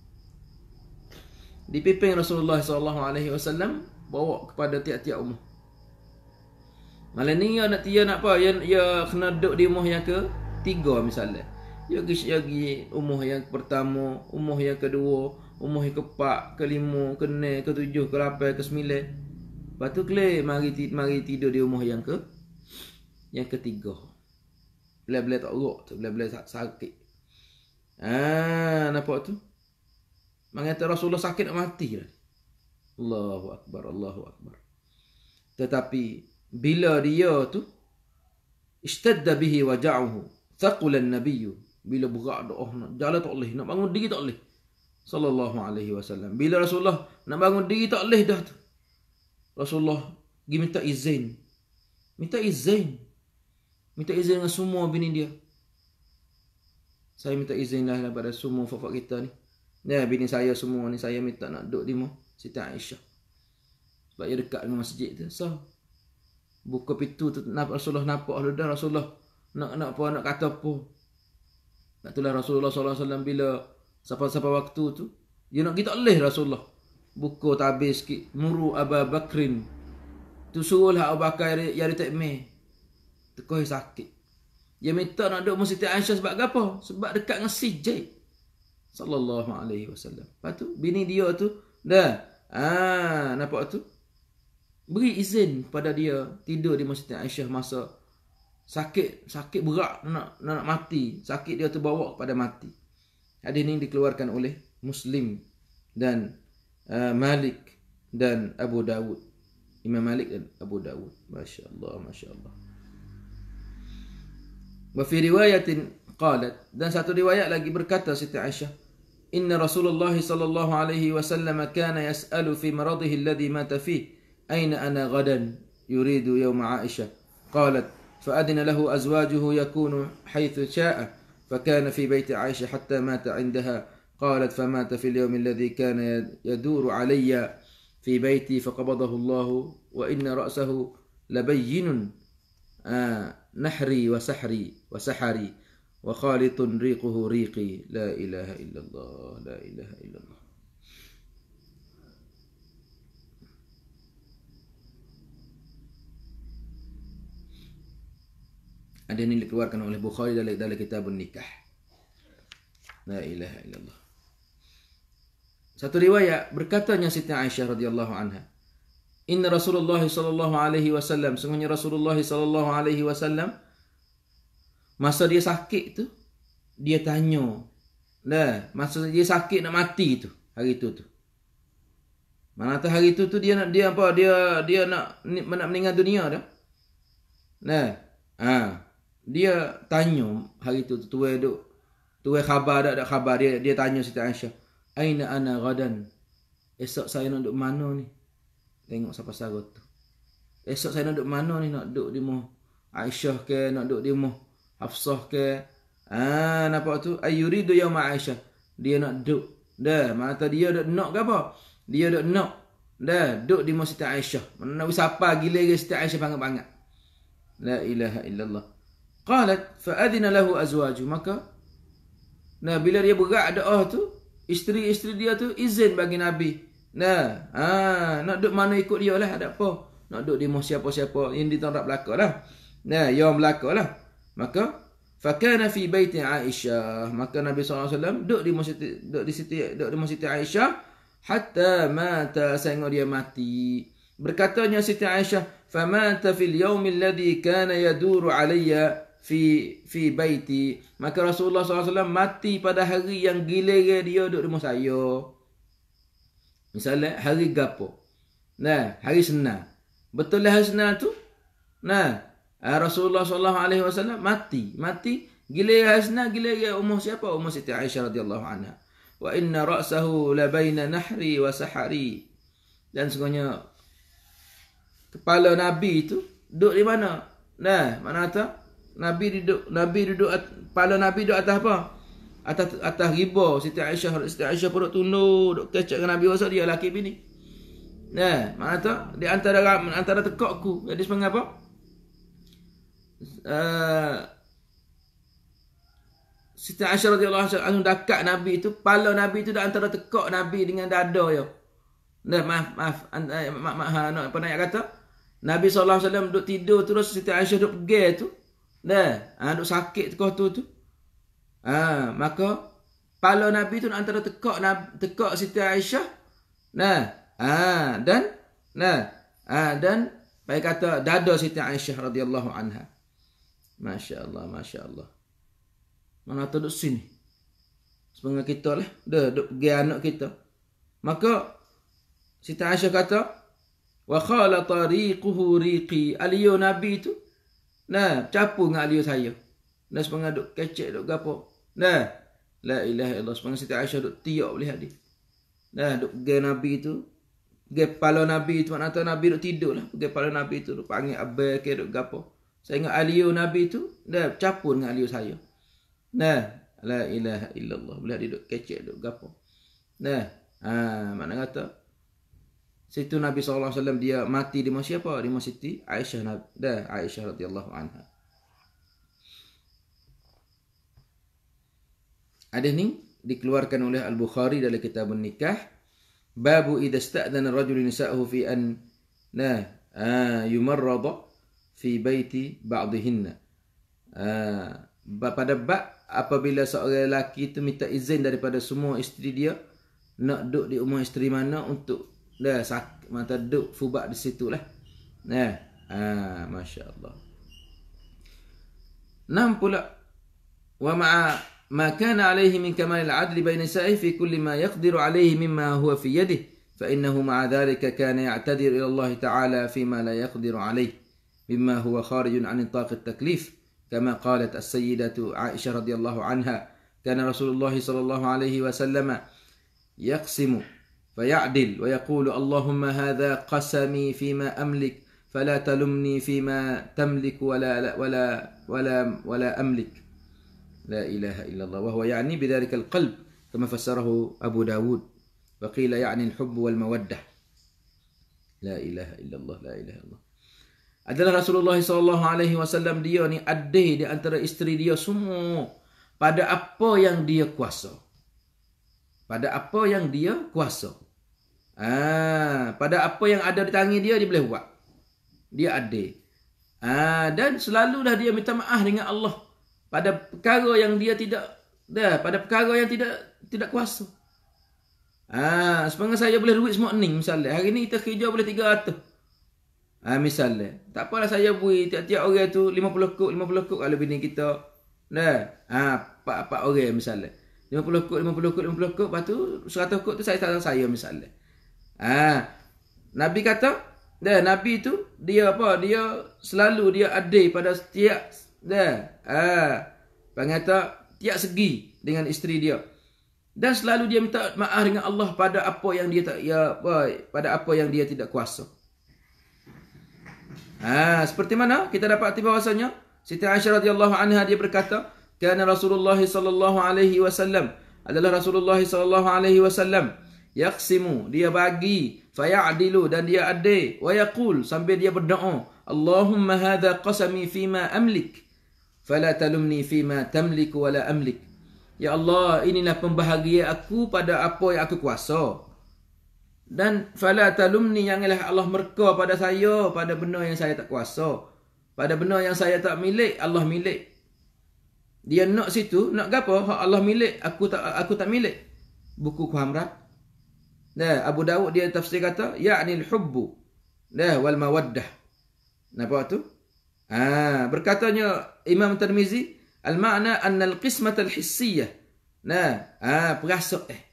Dipiping Rasulullah sallallahu alaihi wasallam bawa kepada tiap-tiap rumah. Malam ni ya nak dia nak apa? Ya, ya kena duduk di rumah yang ke tiga misalnya. Ya pergi lagi rumah yang pertama, rumah yang kedua, rumah yang keempat, kelima, keenam, ketujuh, kelapan, kesembilan. Lepas tu kelih mari mari tidur di rumah yang ke yang ketiga. Bila-bila tak urut tu, bila-bila sakit. Ah, nampak tu? Mengata Rasulullah sakit nak mati dah. Allahu akbar, Allahu akbar. Tetapi bila dia tu ishtadda bihi waja'uhu thaqula an-nabiy, bila berat doa nak jalan tak boleh, nak bangun diri tak boleh sallallahu alaihi wasallam. Bila Rasulullah nak bangun diri tak boleh dah tu, Rasulullah pergi minta izin. Minta izin. Minta izin dengan semua bini dia. Saya minta izin lah daripada semua fafak kita ni. Ya, bini saya semua ni saya minta nak duduk di rumah Siti Aisyah. Sebab dia dekat dengan masjid tu. So buka pintu tu Rasulullah nampak dah Rasulullah nak nak apa nak kata apa. Nak tulah Rasulullah sallallahu alaihi wasallam bila siapa-siapa waktu tu dia nak kita leh Rasulullah. Buka tabir sikit muru Abu Bakrin. Tu suruhlah Abu Bakar yang dia tak meh. Tekoi sakit. Dia minta nak duduk Siti Aisyah sebab apa? Sebab dekat dengan si Zaid sallallahu alaihi wasallam. Lepas tu bini dia tu dah ah nampak tu beri izin pada dia tidur di Siti Aisyah masa sakit, sakit berat nak, nak nak mati. Sakit dia terbawa kepada mati. Hadis ini dikeluarkan oleh Muslim dan uh, Malik dan Abu Dawud. Imam Malik dan Abu Dawud. Masya-Allah, masya-Allah. Wa fi riwayatin qalat, dan satu riwayat lagi berkata Siti Aisyah, "Inna Rasulullah sallallahu alaihi wasallam kana yas'alu fi maradihi alladhi mata fihi أين أنا غدا يريد يوم عائشة قالت فأذن له أزواجه يكون حيث شاء فكان في بيت عائشة حتى مات عندها قالت فمات في اليوم الذي كان يدور علي في بيتي فقبضه الله وإن رأسه لبين آه nahri wa sahri wa sahari wa khalitun riquhu riqi. La ilaha illallah, la ilaha illallah. Ada ini dikeluarkan oleh Bukhari dalam, dalam kitabun nikah. La ilaha illallah. Satu riwayat berkatanya Siti Aisyah radhiyallahu anha, inna Rasulullah sallallahu alaihi wasallam, sungguhnya Rasulullah sallallahu alaihi wasallam masa dia sakit tu, dia tanya, dah masa dia sakit nak mati tu, hari tu tu. Mana tahu hari tu tu dia nak dia apa? Dia dia nak nak meninggal dunia dah. Nah, ah, dia tanya hari tu tu tuai duk tuai khabar dak dak khabar dia dia tanya Siti Aisyah, aina ana gadan, esok saya nak duk mana ni? Tengok siapa sarut tu. Esok saya nak duk mana ni? Nak duk di rumah Aisyah ke, nak duk di rumah Hafsah ke? Ah, nampak tu, ayuridu yauma Aisyah. Dia nak duk. Dah, mata dia duk nak ke apa? Dia duk nak. Dah, duk di rumah Siti Aisyah. Mana nak siapa gila ke Siti Aisyah banget-banget. La ilaha illallah. Qalat fa adina lahu azwaju, maka nah bila dia berat doa tu, isteri-isteri dia tu izin bagi Nabi. Nah, ah, nak duk mana ikut dia lah, ada apa? Nak duk di rumah siapa-siapa yang ditandap belaka lah. Nah, yang belaka lah. Maka fakana fi baiti Aisyah, maka Nabi sallallahu alaihi wasallam duk di masjid duk di Siti duk di masjid Aisyah hatta mata, sehingga dia mati. Berkatanya Siti Aisyah, famata fil yaum alladhi kana yaduru alayya fi fi baiti, maka Rasulullah sallallahu alaihi wasallam mati pada hari yang giliran dia duduk di rumah saya. Misalnya hari gapo? Nah, hari Senin. Betul lah hari Senin tu? Nah, Rasulullah sallallahu alaihi wasallam mati, mati giliran hari Senin, giliran umur siapa? Umur Siti Aisyah radhiyallahu anha. Wa inna ra'sahu la baina nahri wa sahari. Dan sungguhnya kepala Nabi itu duduk di mana? Nah, mana atas? Nabi duduk, Nabi duduk, kepala Nabi duduk atas apa? Atas atas riba. Siti Aisyah, Siti Aisyah pun duduk tunduk, duduk kecek dengan Nabi wasal, dia laki bini. Nah, mana atas? Di antara antara tekakku. Jadi sebenarnya apa? Uh, Siti Aisyah radhiyallahu anha dekat Nabi itu, kepala Nabi itu di antara tekak Nabi dengan dada dia. Nah, maaf, maaf, maaf, maaf, apa nak kata? Nabi sallallahu alaihi wasallam duduk tidur terus Siti Aisyah duduk pergi tu. Dah, ha, duduk sakit tekak tu tu. Ah, ha, maka kepala Nabi tu antara tekak tekak Siti Aisyah. Nah, ah, ha, dan nah, ah, ha, dan baik kata dada Siti Aisyah radhiyallahu anha. Masya-Allah, masya-Allah. Mana tu duduk sini? Sebenarnya kita lah, dah duduk pergi anak kita. Maka Siti Aisyah kata, wa khala tariquhu riqi, aliyo Nabi tu nah capu dengan aliyo saya. Nah sebenarnya duk kecek duk gapo. Nah, la ilaha illallah, sebenarnya Siti Aisyah duk tiak boleh hadis. Nah duk pergi Nabi tu, pergi kepala Nabi tu, mana tahu Nabi duk tidur lah, pergi kepala Nabi tu duk panggil abai ke duk gapo. Saya ingat aliyo Nabi tu dah capu dengan aliyo saya. Nah, la ilaha illallah, boleh dia duk kecek duk gapo. Nah, ha, mana kata situ Nabi sallallahu alaihi wasallam dia mati di rumah siapa? Di rumah Siti Aisyah, dah Aisyah radhiyallahu anha. Ada ni dikeluarkan oleh Al-Bukhari dalam kitabun nikah, babu idza sta'dana ar-rajulu nisa'ahu fi an nah yumarrada fi baiti ba'dihinna. Pada bab apabila seorang lelaki itu minta izin daripada semua isteri dia nak duduk di rumah isteri mana untuk dah sak mata duk fubak di situlah. Nah, ah masya-Allah. Nam pula wa ma'a ma kana alayhi min kamal al-'adl bayna nisa'ihi fi kulli ma yaqdiru alayhi mimma huwa fi yadihi fa innahu ma'a dhalika kana ya'tadiru ila Allah ta'ala fi ma la yaqdiru alayhi mimma huwa kharijun 'an nitaq at-taklif kama qalat as-sayyidatu Aisyah radhiyallahu anha kana Rasulullah sallallahu alaihi wasallam yaqsimu فيعدل ويقول اللهم هذا قسمي فيما أملك فلا تلمني فيما تملك ولا ولا ولا ولا أملك لا إله إلا الله وهو يعني بذلك القلب كما فسره أبو داود وقيل يعني الحب والمودة لا إله إلا الله لا إله إلا الله. adalah Rasulullah sallallahu alaihi wasallam. Dia ni adil di antara isteri dia semua pada apa yang dia kuasa. Pada apa yang dia kuasa. Ah, pada apa yang ada di tangan dia, dia boleh buat. Dia adil. Ah, dan selalu dah dia minta maaf dengan Allah pada perkara yang dia tidak dah, pada perkara yang tidak tidak kuasa. Ah, sepanjang saya boleh duit semua ni misalnya. Hari ni kita kerja boleh tiga ratus. Ah, misalnya. Tak apalah saya beri tiap-tiap orang tu lima puluh kok, lima puluh kok kalau bini kita. Dah. Ah, empat-empat orang misalnya. lima puluh kok, lima puluh kok, lima puluh kok, lepas tu seratus kok tu saya tak saya misalnya. Ah, Nabi kata, dah, Nabi tu dia apa? Dia selalu dia adil pada setiap dah. Ah, pengata tiap segi dengan isteri dia. Dan selalu dia minta maaf dengan Allah pada apa yang dia tak ya apa, pada apa yang dia tidak kuasa. Ah, seperti mana kita dapat tiba bahasanya Siti Aisyah radhiyallahu anha dia berkata, "Kana Rasulullah sallallahu alaihi wasallam adalah Rasulullah sallallahu alaihi wasallam yaqsimu, dia bagi, fayadilu, dan dia adil, wa yaqul, sambil dia berdoa, Allahumma hadha qasami fima amlik, fala talumni fima tamliku wala amlik." Ya Allah, inilah pembahagian aku pada apa yang aku kuasa. Dan fala talumni, janganlah Allah merka pada saya pada benda yang saya tak kuasa. Pada benda yang saya tak milik, Allah milik. Dia nak situ, nak gapo? Hak Allah milik, aku tak aku tak milik. Buku Kuhamrat. Dah, Abu Dawud dia tafsir kata, ya'ni al-hubbu dah wal mawaddah. Nampak tu? Ah, berkatanya Imam Tirmizi, al-ma'na anna al-qismat al-hissiyah. Nah, ah, perasa eh.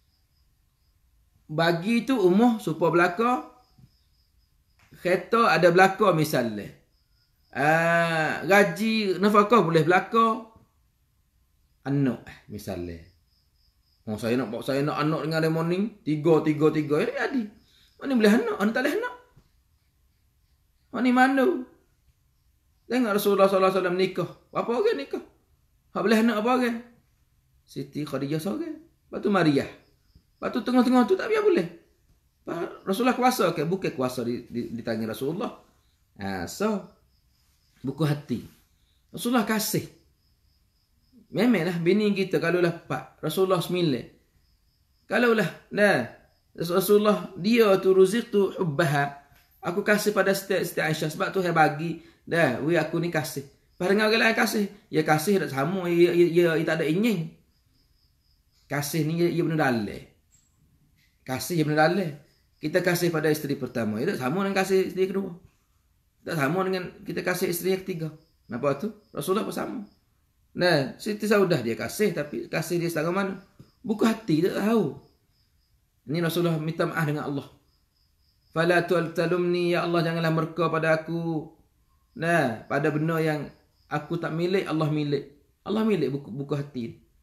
Bagi tu umuh supaya belaka. Kereta ada belaka misalnya. Ah, gaji nafkah boleh belaka. Anak eh, misalnya. Oh, saya nak saya nak anak dengan dia morning, tiga tiga tiga ya jadi. Mana boleh anak, anak tak boleh anak. Mana mana? Tengok Rasulullah sallallahu alaihi wasallam nikah. Apa orang nikah? Hak boleh anak apa orang? Siti Khadijah seorang. Lepas tu Maria. Lepas tu tengah-tengah tu tak biar boleh. Rasulullah kuasa ke? Bukan kuasa di, di, di tangan Rasulullah. Ha, so, buku hati. Rasulullah kasih. Memanglah bini kita kalau lah empat, Rasulullah sembilan. Kalau lah, nah, Rasulullah dia tu ruzik tu hubbaha. Aku kasih pada Siti Aisyah sebab tu saya bagi. Dah, we aku ni kasih. Padahal orang lain kasih, ya kasih tak sama, ya, ya, ya, ya tak ada ingin. Kasih ni ia benar dalil. Kasih ia benar dalil. Kita kasih pada isteri pertama, ia tak sama dengan kasih isteri kedua. Tak sama dengan kita kasih isteri yang ketiga. Nampak tu? Rasulullah pun sama. Nah, Siti Saudah dia kasih, tapi kasih dia setengah mana? Buku hati, tak tahu. Ini Rasulullah minta maaf dengan Allah. Fala talumni, ya Allah, janganlah murka pada aku. Nah, pada benda yang aku tak milik, Allah milik. Allah milik buku, buku hati.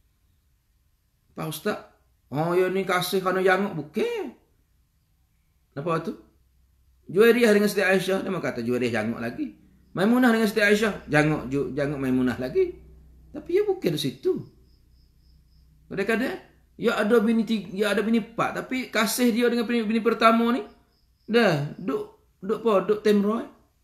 Pak Ustaz, oh ya ni kasih kerana janguk, bukan. Nampak tu? Juwairiyah dengan Siti Aisyah, dia kata Juwairiyah janguk lagi. Maimunah dengan Siti Aisyah, janguk janguk Maimunah lagi. Tapi ya bukan di situ. Kadang-kadang ya ada bini tiga, ya ada bini empat, tapi kasih dia dengan bini, bini pertama ni dah duk duk apa? Duk temroy.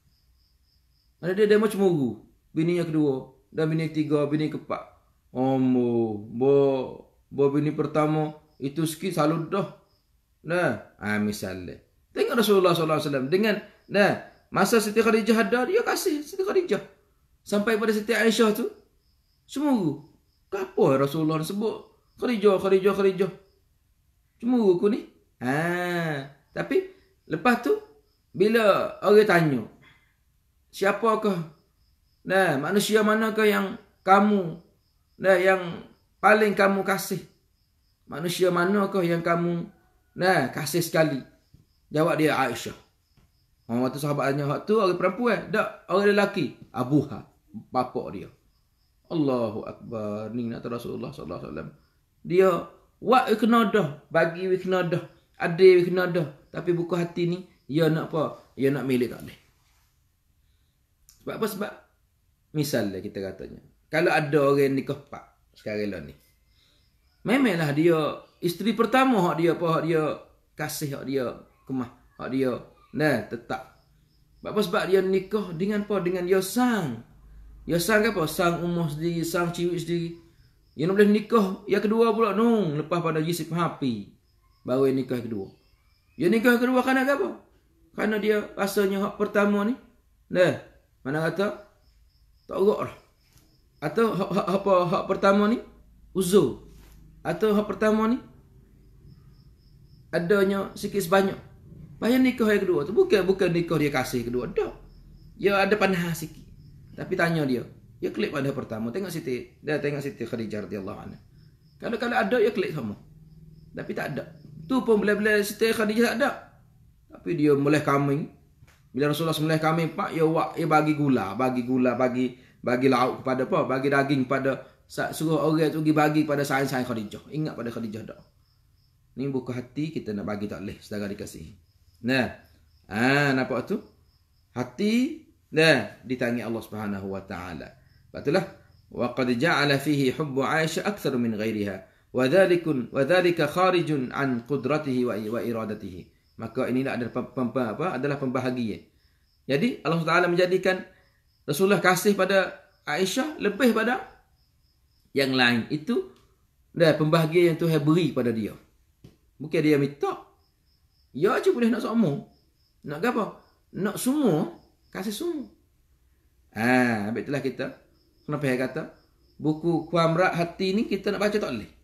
Ada dia demo cemburu. Bini yang kedua, dan bini ketiga, bini keempat. Ombo, bo bo bini pertama itu sikit salut dah. Nah, ah misalnya. Tengok Rasulullah sallallahu alaihi wasallam dengan nah, masa Siti Khadijah ada, dia kasih Siti Khadijah. Sampai pada Siti Aisyah tu cemburu. Apa Rasulullah sebut Khadijah, Khadijah, Khadijah. Cemburu aku ni. Ha, tapi lepas tu bila orang tanya, siapakah nah manusia manakah yang kamu nah yang paling kamu kasih? Manusia manakah yang kamu nah kasih sekali? Jawab dia Aisyah. Oh, waktu sahabatnya waktu orang perempuan, tak orang lelaki, Abuha, bapak dia. Allahu Akbar. Ni nak Rasulullah sallallahu alaihi wasallam. Dia wa kena dah, bagi we kena dah, ada we kena dah, tapi buku hati ni dia nak apa? Dia nak milik tak boleh. Sebab apa? Sebab misalnya kita katanya, kalau ada orang nikah pak sekarang lah ni, memanglah dia isteri pertama hak dia apa hak dia kasih hak dia kemah hak dia nah tetap. Apa sebab dia nikah dengan apa? Dengan dia sang. Dia sang apa? Sang umur sendiri, sang ciwik sendiri. Dia nak boleh nikah yang kedua pula nung. Lepas pada jisip happy. Baru yang nikah kedua. Dia nikah kedua kerana apa? Kerana dia rasanya hak pertama ni. Nah, mana kata? Tak urut lah. Atau hak, hak, apa, hak pertama ni? Uzur. Atau hak pertama ni? Adanya sikit sebanyak. Payah nikah yang kedua tu. Bukan bukan nikah dia kasih kedua. Tak. Dia ada panah sikit. Tapi tanya dia. Dia klik pada pertama. Tengok Siti. Dia tengok Siti Khadijah radhiyallahu anha. Kalau-kalau ada, dia klik sama. Tapi tak ada. Tu pun bila-bila Siti Khadijah tak ada. Tapi dia mulai kambing. Bila Rasulullah mulai kambing, pak, dia wak, dia bagi gula. Bagi gula, bagi bagi lauk kepada apa? Bagi daging pada, suruh orang tu bagi pada sayang-sayang Khadijah. Ingat pada Khadijah tak? Ni buka hati, kita nak bagi tak boleh. Sedara dikasihi. Nah, ah, nampak tu? Hati, nah, ditangi Allah Subhanahu wa taala. Betulah, wa qad ja'ala fihi hubbu Aisyah akthar min ghairiha. Wa dhalikun wa dhalika kharijun an qudratihi wa, wa iradatihi. Maka inilah adalah pem, pem, apa? Adalah pembahagian. Jadi Allah Taala menjadikan Rasulullah kasih pada Aisyah lebih pada yang lain. Itu dah pembahagian yang Tuhan beri pada dia. Bukan dia minta. Ya je boleh nak semua. Nak apa? Nak semua, kasih semua. Ah, habis itulah kita. Kenapa saya kata buku Kuamrat Hati ni kita nak baca tak boleh.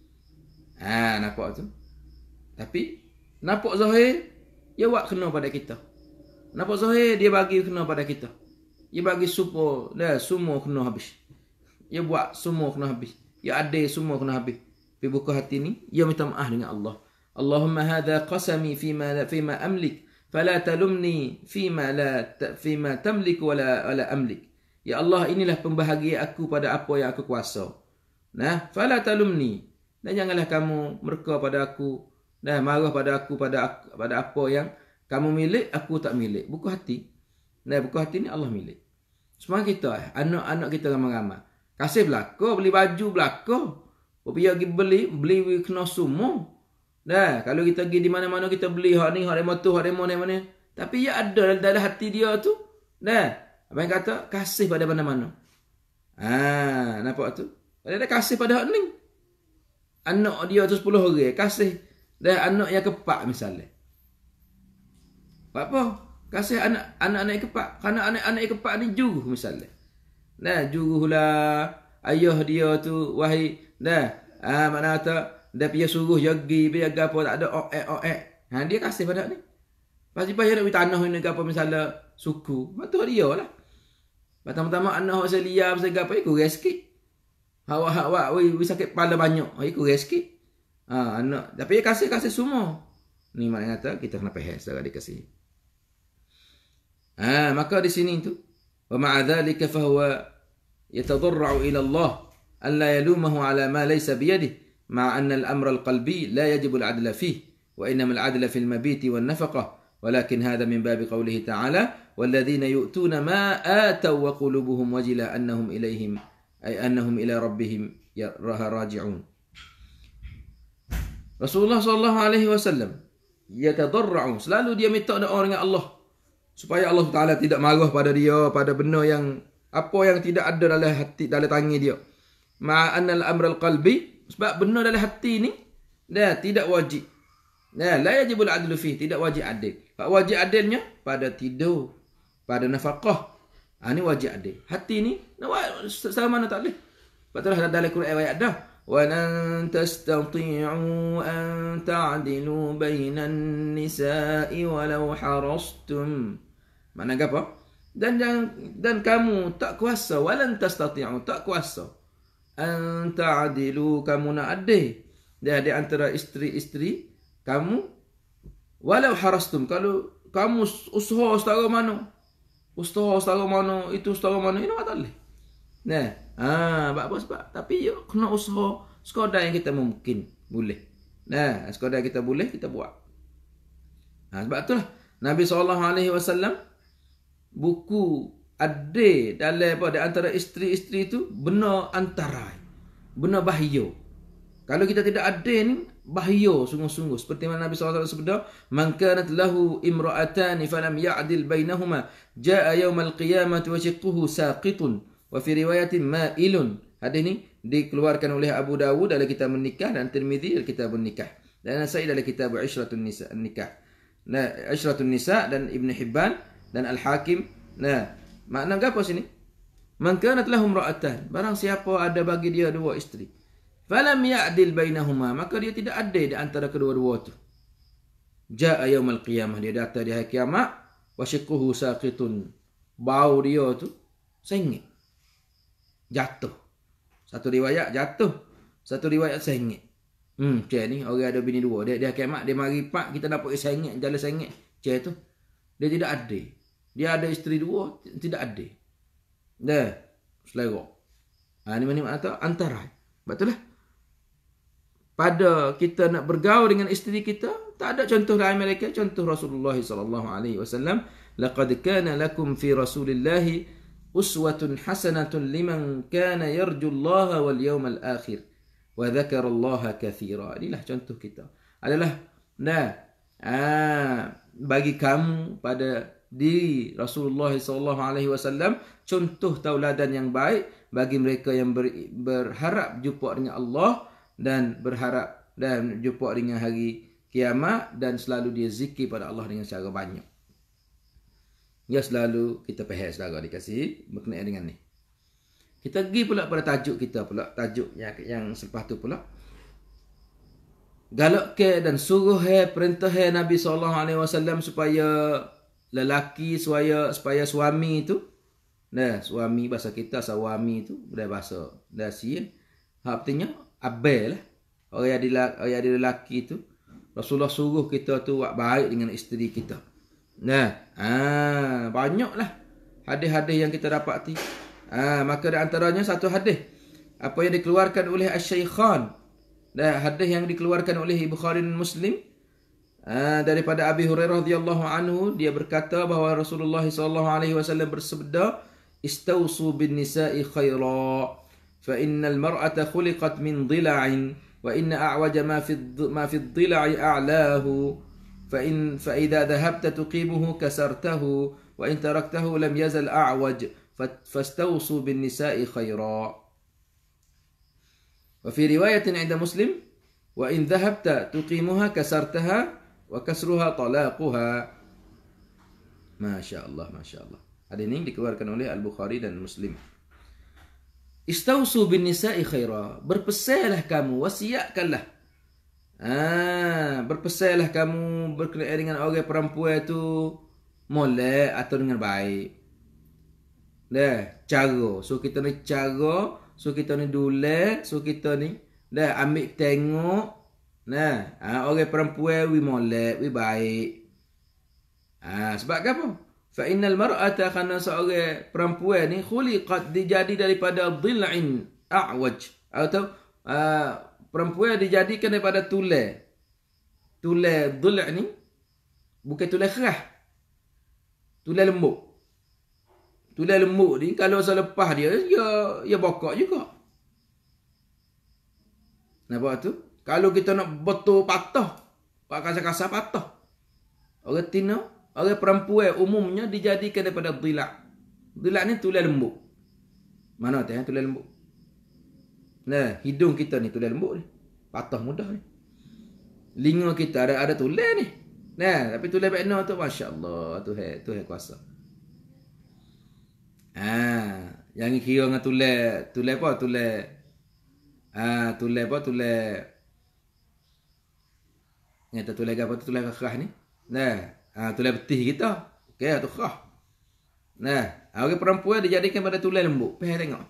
Ah, nampak tu. Tapi nampak zahir dia buat kena pada kita. Nampak zahir dia bagi kena pada kita. Dia bagi supaya dah semua kena habis. Dia buat semua kena habis. Dia ada semua kena habis. Tapi buku hati ni dia minta maaf dengan Allah. Allahumma hadha qasami fima fima amlik fala talumni fima la fima tamlik wala wala amlik. Ya Allah, inilah pembahagian aku pada apa yang aku kuasa. Nah, fala talumni. Dan janganlah kamu murka pada aku, dah marah pada aku pada pada apa yang kamu milik aku tak milik. Buku hati. Nah, buku hati ni Allah milik. Semua kita, anak-anak kita ramai-ramai. Kasih belaka, beli baju belaka. Pergi beli, beli kena semua. Dah, kalau kita pergi di mana-mana kita beli hak ni, hak demo tu, hak demo ni mana. Tapi ya ada dalam hati dia tu. Dah, apa yang kata kasih pada mana-mana. Ah, nampak tu? Ada kasih pada hak ni. Anak dia tu sepuluh orang, kasih dah anak yang kepak misalnya. Apa? Kasih anak anak-anak yang kepak. Kerana anak-anak yang kepak ni juruh misalnya. Dah, juruhlah ayah dia tu wahai dah. Ah, mana kata dia pergi suruh jagi, jaga apa tak ada oek oek. Ha, dia kasih pada ni. Pasti payah nak bagi tanah ni ke apa misalnya suku. Betul dia lah. Pertama-tama anak hak selia pasal apa ikut sikit. Hawak-hawak oi wis sakit kepala banyak. Ikut sikit. Ha, anak tapi dia kasih-kasih semua. Ni maknanya kata kita kena faham secara dikasih. Ah, maka di sini tu wa ma'a dhalika fa huwa yatadarra'u ila Allah an la yalumahu ala ma laysa bi yadihi. مع أن الأمر القلبي لا يجب العدل فيه وإنما العدل في المبيت والنفقة ولكن هذا من باب قوله تعالى والذين يؤتون ما آتوا وقلوبهم وجلة أنهم إليهم أي أنهم إلى ربهم راجعون. Rasulullah sallallahu alaihi wasallam yatadarra'u, selalu dia minta doa dengan Allah supaya Allah Taala tidak marah pada dia pada benda yang apa yang tidak ada dalam hati dalam tangan dia. Ma anna al-amr al-qalbi, sebab benar dalam hati ni dah tidak wajib. Nah, la yajibul adlu fi, tidak wajib adil. Pak wajib adilnya pada tidur, pada nafkah. Ah, ni wajib adil. Hati ni sama mana tak boleh. Betul dah dalam Quran ayat dah. Wa lan tastati'u an ta'dilu bainan nisa'i walau harastum. Mana apa? Dan dan kamu tak kuasa, walan tastati'u, tak kuasa. An ta'dilu, kamu nak adil dia di antara isteri-isteri kamu walau harastum, kalau kamu usaha setara mana usaha setara mana itu setara mana ini tak boleh. Nah, ah, apa sebab tapi yo kena usaha sekadar yang kita mungkin boleh. Nah, sekadar kita boleh kita buat. Ha, sebab itulah Nabi sallallahu alaihi wasallam buku ada dalam apa di antara isteri-isteri itu benar antara benar bahaya. Kalau kita tidak adil ni, bahaya sungguh-sungguh. Seperti mana Nabi sallallahu alaihi wasallam bersabda, "Man kanat lahu imra'atan falam ya'dil bainahuma, jaa'a yaumal qiyamati wa shiqquhu saqitun." Wa fi riwayatin ma'ilun. Hadis ni dikeluarkan oleh Abu Dawud dalam kitab menikah dan Tirmizi dalam kitab menikah. Dan Nasa'i dalam kitab Ishratun Nisa nikah. Nah, Ishratun Nisa dan Ibn Hibban dan Al-Hakim. Nah, makna apa sini? Man kanat lahum ra'atan, barang siapa ada bagi dia dua isteri, falam ya'dil bainahuma, maka dia tidak adil di antara kedua-dua tu. Jaa'a yaumal qiyamah, dia datang di hari kiamat, wa shiqquhu saqitun, bau dia tu sengit, jatuh. Satu riwayat jatuh, satu riwayat sengit. Hmm, cik ni orang ada bini dua, dia dia kiamat dia mari pak, kita dapat sengit, jalan sengit. Cik tu dia tidak adil. Dia ada isteri dua, tidak adil. Dah, selera. Ha, ni mana makna antara. Betul lah. Pada kita nak bergaul dengan isteri kita, tak ada contoh lain mereka, contoh Rasulullah sallallahu alaihi wasallam, laqad kana lakum fi Rasulillahi uswatun hasanatun liman kana yarjullaha wal yawmal akhir wa dzakarallaha katsira. Inilah contoh kita. Adalah nah, ah, bagi kamu pada diri Rasulullah sallallahu alaihi wasallam contoh tauladan yang baik bagi mereka yang ber, berharap jumpa dengan Allah dan berharap dan jumpa dengan hari kiamat dan selalu dia zikir pada Allah dengan cara banyak. Ya, selalu kita faham saudara dikasih berkenaan dengan ni. Kita pergi pula pada tajuk kita pula, tajuk yang yang selepas tu pula. Galak ke dan suruh hai perintah hai Nabi sallallahu alaihi wasallam supaya lelaki supaya supaya suami tu, nah suami bahasa kita suami tu dah bahasa dah sia. Artinya abel lah. Orang yang orang yang lelaki tu Rasulullah suruh kita tu buat baik dengan isteri kita. Nah, ah, banyaklah hadis-hadis yang kita dapati. Ah, maka di antaranya satu hadis apa yang dikeluarkan oleh Asy-Syaikhan. Dan hadis yang dikeluarkan oleh Bukhari dan Muslim ah, daripada Abi Hurairah radhiyallahu anhu, dia berkata bahawa Rasulullah sallallahu alaihi wasallam bersabda, "Istausu bin nisa'i khaira, fa innal mar'ata khuliqat min dhila'in wa inna a'waja ma fi ma fi dhila'i a'lahu." فإن فإذا ذهبت تقيمه كسرته وإن تركته لم يزل أعوج فاستوصوا بالنساء خيرا. وفي رواية عند مسلم وإن ذهبت تقيمها كسرتها وكسرها طلاقها. ما شاء الله ما شاء الله. Hadis ini dikeluarkan oleh Al-Bukhari dan Muslim. Istausu bin nisa'i khaira, berpesanlah kamu, wasiatkanlah. Ah, berpesanlah kamu berkenaan dengan orang perempuan tu molek atau dengan baik. Dah, cara. So kita ni cara, so kita ni dulek, so kita ni dah ambil tengok. Nah, ah, orang perempuan wi molek, wi baik. Ah, sebab apa? Fa innal mar'ata, khana seorang perempuan ni khuliqat dijadi daripada dhil'in a'waj, atau ah, perempuan dijadikan daripada tulai. Tulai dhul' ni bukan tulai kerah. Tulai lembut. Tulai lembut ni kalau selepas dia, dia dia bokok juga. Nampak tu? Kalau kita nak betul patah, pak kasar-kasar patah. Orang Tino, orang perempuan umumnya dijadikan daripada dhil'. Dhil' ni tulai lembut. Mana tu yang tulai lembut? Nah, hidung kita ni tulai lembut ni. Patah mudah ni. Linga kita ada ada tulai ni. Nah, tapi tulai bekno tu masya-Allah, Tuhan, Tuhan kuasa. Ah, yang kira dengan tulai, tulai apa? Tulai ah, tulai apa? Tulai Nyata tulai apa tu tulai kerah ni? Nah, ah, tulai betih kita. Okey, tu kerah. Nah, orang perempuan dijadikan pada tulai lembut. Pergi tengok.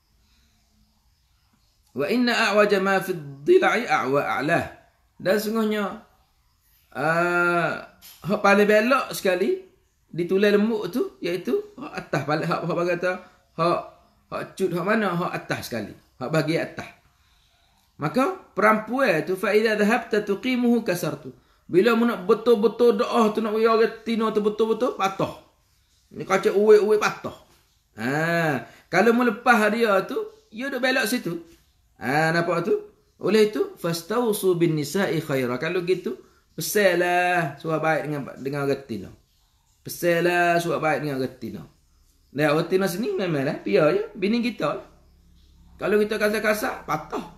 Wa inna a'waja ma fi dhila'i a'wa a'lah. Dan sungguhnya uh, hak paling belok sekali di tulai lembut tu iaitu hak atas, paling hak hak kata hak hak cut hak mana hak atas sekali, hak bahagian atas. Maka perempuan tu fa idza dhahabta tuqimuhu kasartu. Bila mu nak betul-betul doa tu nak orang tino tu betul-betul patah. Ni kacak uwe-uwe patah. Ha, kalau mu lepas dia tu, dia duk belok situ. Ah, ha, nampak tu? Oleh itu, fastausu bin nisa'i khaira. Kalau gitu, peselah suap baik dengan dengan orang tino. Peselah suap baik dengan orang tino. Nah, orang tino sini memanglah biar je bini kita lah. Kalau kita kasar-kasar, patah.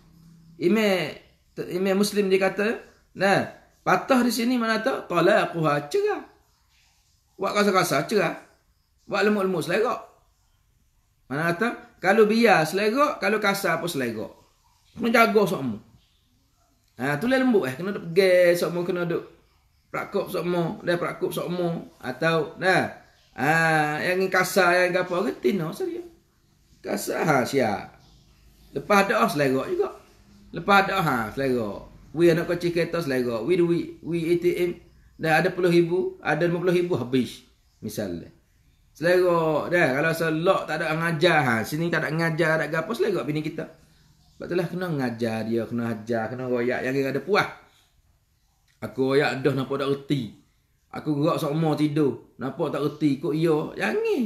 Ime ime Muslim dia kata, nah, patah di sini mana tu? Talaquha, cerah. Buat kasar-kasar, cerah. Buat lemuk-lemuk, selegak. Mana kata? Kalau biar selegak, kalau kasar pun selegak. Kena jaga sokmu. Ha, tu lah lembut eh. Kena duk pergi sokmu, kena duk prakop sokmu. Dah prakop sokmu. Atau, dah. Ha, yang kasar, yang apa, ketin no, saja. Kasar, ha, siap. Lepas dah, selegak juga. Lepas dah, ha, selegak. We anak kecil kereta selegak. We duit, we A T M. Dah ada puluh ribu, ada lima puluh ribu habis. Misalnya. Selegak. Dah, kalau selok tak ada ngajar, ha, sini tak ada ngajar, tak ada apa, selegak bini kita. Sebab itulah kena ngajar dia, kena ajar, kena royak yang ada puas. Aku royak dah nampak tak reti. Aku gerak sokmo tidur, nampak tak reti, ikut ia, jangan.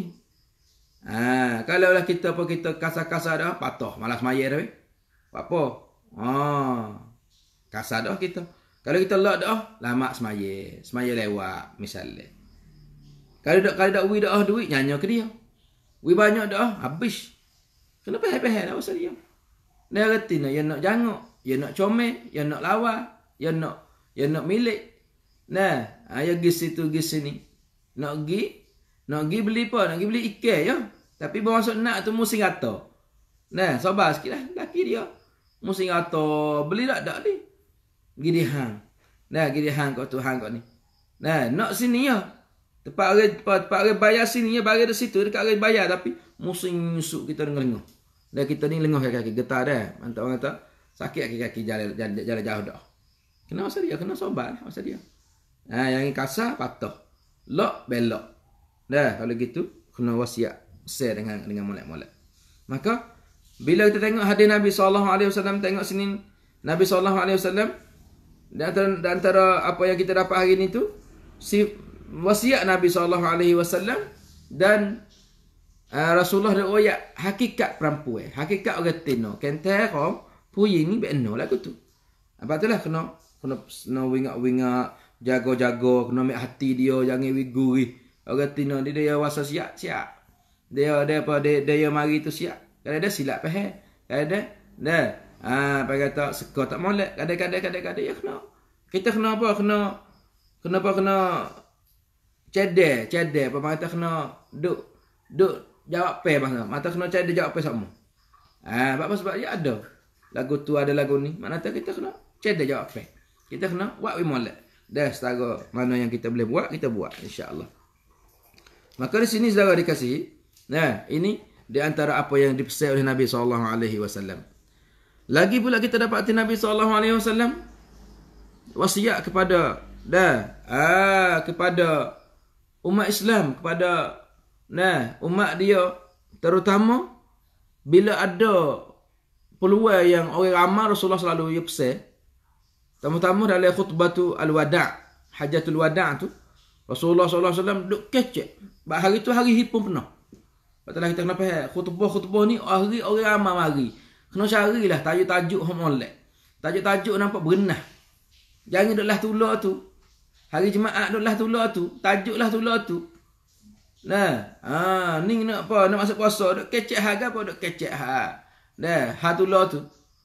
Ha, kalau lah kita apa kita kasar-kasar dah, patah, malas maya dah. Apa? Ha, kasar dah kita. Kalau kita lak dah, lama semaya, semaya lewat misalnya. Kalau dak kalau dak wi dah duit nyanyi ke dia. Wi banyak dah habis. Kenapa peheh-peheh dah pasal dia? Dia reti nak yang nak janguk, yang nak comel, yang nak lawa, yang nak yang nak milik. Nah, ayah pergi situ pergi sini. Nak pergi, nak pergi beli apa? Nak pergi beli ikan ya. Tapi bermaksud nak tu mesti kata. Nah, sabar sikitlah laki dia. Mesti kata beli tak dak ni. Pergi di hang. Nah, pergi di hang kau tu hang kau ni. Nah, nak sini ya. Tempat orang tempat, tempat orang bayar sini ya, bayar di situ dekat orang bayar tapi mesti nyusuk kita dengar-dengar. Dan kita ni lengah kaki, getar dah. Mantap orang kata, sakit kaki-kaki jalan, jalan, jalan jauh dah. Kena masa dia, kena sobat lah masa dia. Ha, yang kasar, patah. Lok, belok. Dah, kalau gitu, kena wasiat. Share dengan dengan molek-molek. Maka, bila kita tengok hadis Nabi sallallahu alaihi wasallam, tengok sini, Nabi sallallahu alaihi wasallam, di antara, di antara apa yang kita dapat hari ni tu, si wasiat Nabi sallallahu alaihi wasallam, dan Uh, Rasulullah dah oyak hakikat perempuan, hakikat orang tino. Kentera puyi ni beno lagu tu. Apa tu lah kena kena kena wingak-wingak, jaga-jaga, kena mek hati dia jangan wiguri. Orang tino dia dia wasa siap, siap. Dia dia apa dia dia mari tu siap. Kalau ada silap pahal. Kalau ada dah. Ah, apa kata seka tak molek. Kadang-kadang kadang-kadang ya kena. Kita kena apa? Kena kena apa kena cedek, cedek apa mata kena duk duk jawab pe bang. Mata kena cari dia jawab pe sama. Ah, apa sebab dia ada. Lagu tu ada lagu ni. Mana tak kita kena cari dia jawab pe. Kita kena buat we molek. Dah setara mana yang kita boleh buat, kita buat insya-Allah. Maka di sini saudara dikasihi. Nah, ini di antara apa yang dipesan oleh Nabi sallallahu alaihi wasallam. Lagi pula kita dapati Nabi sallallahu alaihi wasallam wasiat kepada dah ah kepada umat Islam, kepada nah, umat dia terutama bila ada peluang yang orang ramai Rasulullah selalu dia pesan. Terutama dalam khutbah al-wada', hajatul wada' tu Rasulullah sallallahu alaihi wasallam duk kecek. Bah hari tu hari hipun penuh. Patutlah kita kena faham khutbah-khutbah ni hari orang ramai mari. Kena carilah tajuk-tajuk hok molek. Tajuk-tajuk nampak berenah. Jangan duklah tular tu. Hari Jumaat duklah tular tu, tajuklah tular tu. Nah, ah, ni nak apa? Nak masuk puasa, duk kecek harga apa duk kecek ha. Dah, hatulah tu.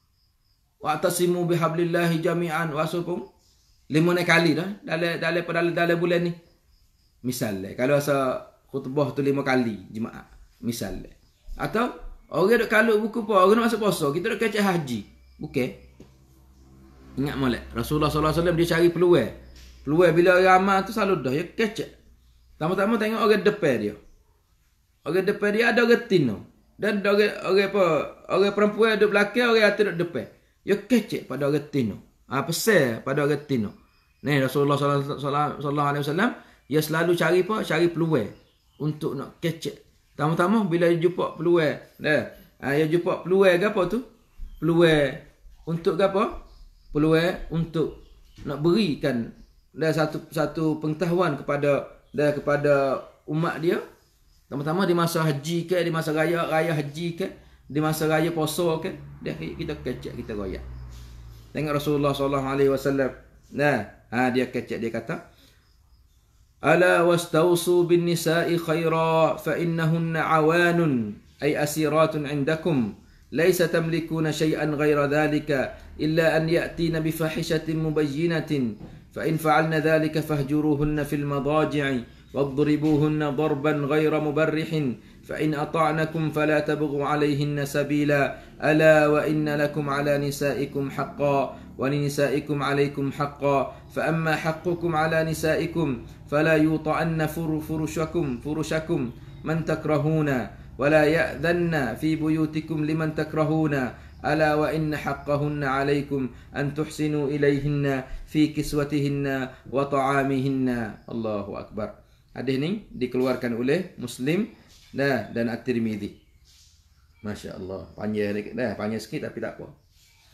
Wa tasimu bihablillahi jami'an wasukum lima kali dah dalam dalam dalam dalam bulan ni. Misalnya, kalau asa khutbah tu lima kali Jumaat, misalnya. Atau orang duk kalau buku apa, orang nak masuk puasa, kita duk kecek haji. Bukan. Ingat molek, Rasulullah sallallahu alaihi wasallam dia cari peluang. Peluang bila ramai tu selalu dah, dia kecek. Tama-tama tengok orang depan dia. Orang depan dia ada orang tino. Dan orang orang apa? Orang perempuan duduk belakang, orang atas duduk depan. Dia kecek pada orang tino. Ah, pesel pada orang tino. Ni Rasulullah sallallahu alaihi wasallam dia selalu cari apa? Cari peluang untuk nak kecek. Tama-tama bila dia jumpa peluang, dah. Ah, dia jumpa peluang apa tu? Peluang untuk apa? Peluang untuk nak berikan dah satu satu pengetahuan kepada dan kepada umat dia, terutama di masa haji ke, di masa raya raya haji ke, di masa raya puasa ke, dia kita kecek kita royak. Tengok Rasulullah sallallahu alaihi wasallam. Nah, ha, dia kecek, dia kata, ala wastausu bin nisa'i khaira fa innahunna awanun ay asiratun indakum laysa tamlikuna shay'an ghaira dhalika illa an ya'tina bi fahishatin mubayyinatin fa in fa'alna dhalika fahjuruhunna fil madaji'i wadribuhunna darban ghaira mubarrihin fa in ata'nakum fala tabghu 'alayhinna sabila ala wa inna lakum 'ala nisa'ikum haqqan ولنسائكم عليكم حقا فأما حقكم على نسائكم فلا يوطأن فرشكم فرشكم من تكرهون ولا يأذن في بيوتكم لمن تكرهون ألا وإن حقهن عليكم أن تحسنوا إليهن في كسوتهن وطعامهن. الله أكبر. Hadis ni dikeluarkan oleh Muslim dah dan At-Tirmizi. Masya Allah, panjang dah, panjang sikit tapi tak apa.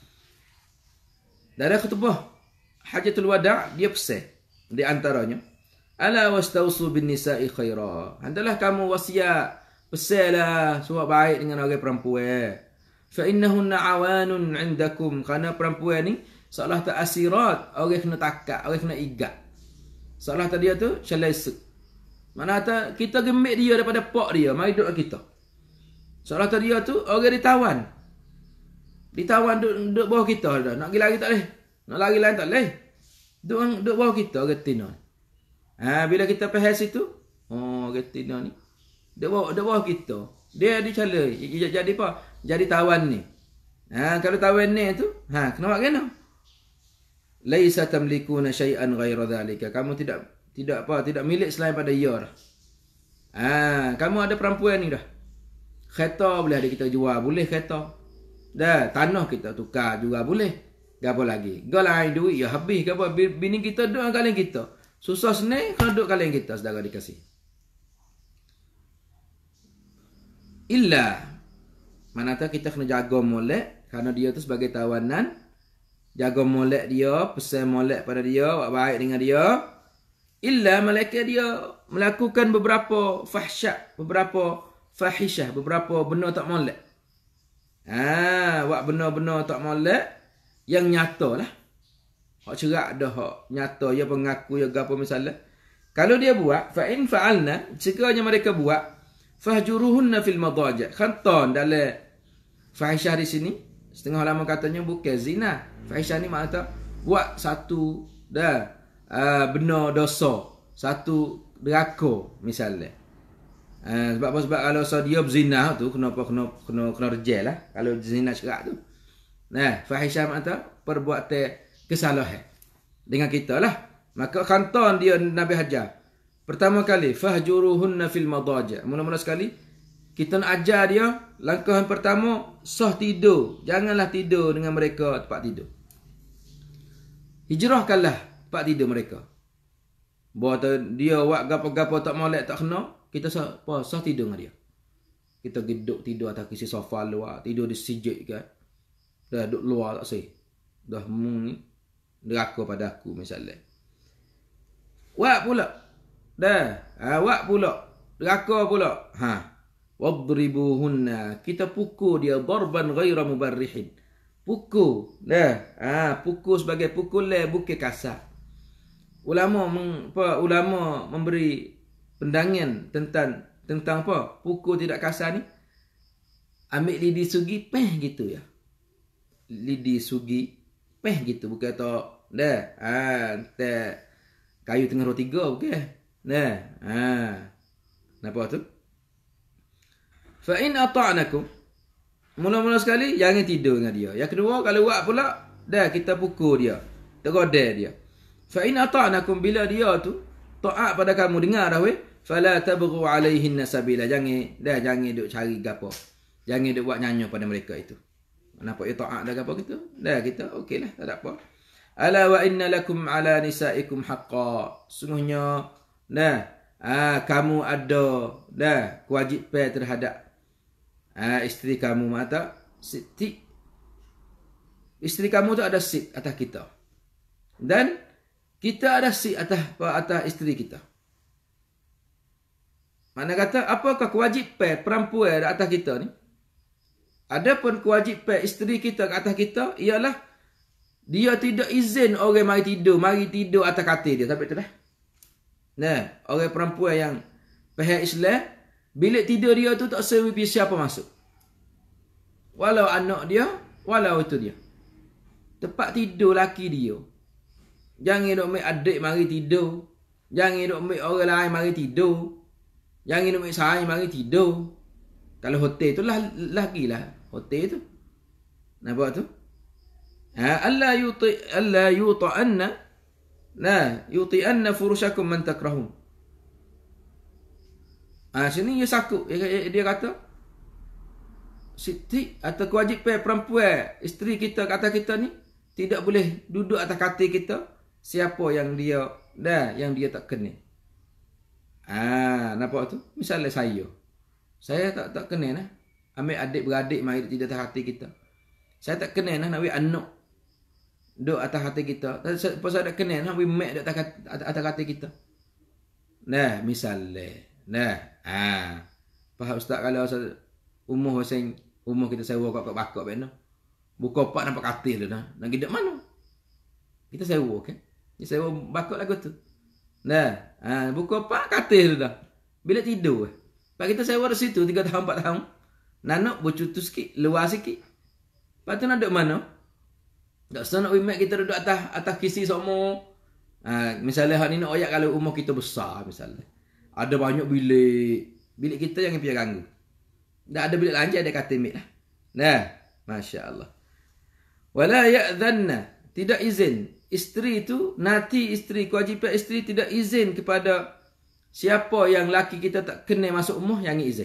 Dalam khutbah Hajatul Wada' dia pesan di antaranya, ala wastausu bin nisa'i khaira. Hendaklah kamu wasiat, pesanlah suat baik dengan orang perempuan. Fa innahunna awanun 'indakum, kerana perempuan ni seolah tak asirat, orang kena takat, orang kena igat. Seolah tak dia tu syalaisuk. Mana kata kita gemik dia daripada pak dia, mari duduk kita. Seolah tak dia tu orang ditawan. Ditawan duduk, duduk bawah kita dah. Nak pergi lari tak boleh. Nak lari lain tak boleh. Duduk, duduk bawah kita retina. Ha, bila kita faham situ, oh retina ni duduk bawah, duduk bawah kita. Dia dicala. Jadi apa? Jadi tawan ni. Ha, kalau tawan ni tu, ha, kena buat kena. Laisa tamlikuna syai'an ghaira dhalika. Kamu tidak tidak apa, tidak milik selain pada ia dah. Ha, kamu ada perempuan ni dah. Kereta boleh ada kita jual, boleh kereta. Dah, tanah kita tukar juga boleh. Gapo lagi? Galai duit ya habis gapo bini kita duduk kalian kita. Susah senang kena duduk kalian kita saudara dikasih. Illa mana tak kita kena jaga molek kerana dia tu sebagai tawanan. Jaga molek dia, pesan molek pada dia, buat baik dengan dia. Illa malaikat dia melakukan beberapa fahsyat, beberapa fahishah, beberapa benda tak molek. Ah, buat benda-benda tak molek yang nyata lah. Hak cerak dah, hak nyata, ya pengaku, ya apa misalnya. Kalau dia buat, fa in fa'alna, sekiranya mereka buat, fahjuruhunna fil madaji'. Khantan dalam fahishah di sini, setengah lama katanya bukan zina. Fahishah ni makna buat satu dah uh, benda dosa, satu deraka misalnya. Uh, sebab apa? Sebab kalau so dia berzina tu kena apa kena kena kena rejal lah kalau zina cerak tu. Nah, fahisyah makna perbuatan kesalahan dengan kita lah. Maka khantan dia Nabi hajar. Pertama kali fahjuruhunna fil madaji'. Mula-mula sekali kita nak ajar dia langkah yang pertama sah tidur. Janganlah tidur dengan mereka tempat tidur. Hijrahkanlah tempat tidur mereka. Buat dia buat gapo-gapo tak molek tak kena, kita sah apa sah tidur dengan dia. Kita duduk tidur atas kisi sofa luar, tidur di sijik kan. Dah duduk luar tak sih. Dah mung ni neraka pada aku misalnya. Wak pula. Dah, ha, wak pula. Neraka pula. Ha. Wadribuhunna. Kita pukul dia darban ghaira mubarrihin. Pukul. Dah, ha, pukul sebagai pukul le bukan kasar. Ulama meng, apa ulama memberi pendangan tentang tentang apa? Pukul tidak kasar ni. Ambil lidi sugi peh gitu ya. Lidi sugi peh gitu bukan tok. Dah, ha, tak kayu tengah roti tiga bukan. Nah, ha. Napa tu? Fa in ata'nakum. Mula-mula sekali jangan tidur dengan dia. Yang kedua kalau buat pula dah kita pukul dia. Terodeh dia. Fa in ata'nakum, bila dia tu taat pada kamu, dengar dah weh, fala tabghu alaihinna sabila. Jangan dah jangan duk cari gapo. Jangan duk buat nyanyi pada mereka itu. Nampak dia taat dah gapo gitu. Dah kita okeylah, tak ada apa. Ala wa inna lakum ala nisaikum haqqan. Sungguhnya dah ah kamu ada dah kewajipan terhadap ah isteri kamu, mata siti. Isteri kamu tu ada sit atas kita. Dan kita ada si atas atas isteri kita. Mana kata apakah kewajipan perempuan atas kita ni? Adapun kewajipan isteri kita ke atas kita ialah Dia tidak izin orang mari tidur, mari tidur atas katil dia. Sampai tu dah. Nah, orang perempuan yang faham Islam, bilik tidur dia tu tak sewi siapa masuk. Walau anak dia, walau itu dia. Tempat tidur laki dia. Jangan duk ambil adik mari tidur. Jangan duk ambil orang lain mari tidur. Jangan duk ambil saya mari tidur. Kalau hotel tu lah lagi lah. Hotel tu. Nampak tu? Ha, alla yuti alla yuta'anna la yuti'anna furushakum man takrahun. Ah, sini dia sakut. Dia, dia kata Siti atau kewajipan perempuan isteri kita kata kita ni tidak boleh duduk atas katil kita siapa yang dia dah yang dia tak kenal. Ah, nampak tu? Misalnya saya. Saya tak tak kenal lah. Ambil adik-beradik mari tidak atas hati kita. Saya tak kenal lah nak ambil anak duduk atas hati kita. Sebab saya tak kenal nak ambil mak duduk atas, atas, atas hati kita. Nah, misalnya. Nah, ah. Faham ustaz kalau umur sen umur kita sewa kat bakak ben. Buka pak nampak katil dah. Nak gidak mana? Kita sewa kan? Kita sewa bakak lagu tu. Nah, ah buka pak katil dah. Bila tidur. Pak kita sewa di situ tiga tahun empat tahun. Nanak bercutu sikit, luar sikit. Lepas tu nak duduk mana? Tak usah nak wimak kita duduk atas atas kisi semua. Ha, misalnya hak ni nak ayat kalau umur kita besar misalnya. Ada banyak bilik. Bilik kita yang pihak ganggu. Tak ada bilik lain ada katil mik lah. Nah, masya-Allah. Wala ya'dhanna, tidak izin. Isteri itu nanti isteri kewajipan isteri tidak izin kepada siapa yang laki kita tak kena masuk rumah yang izin.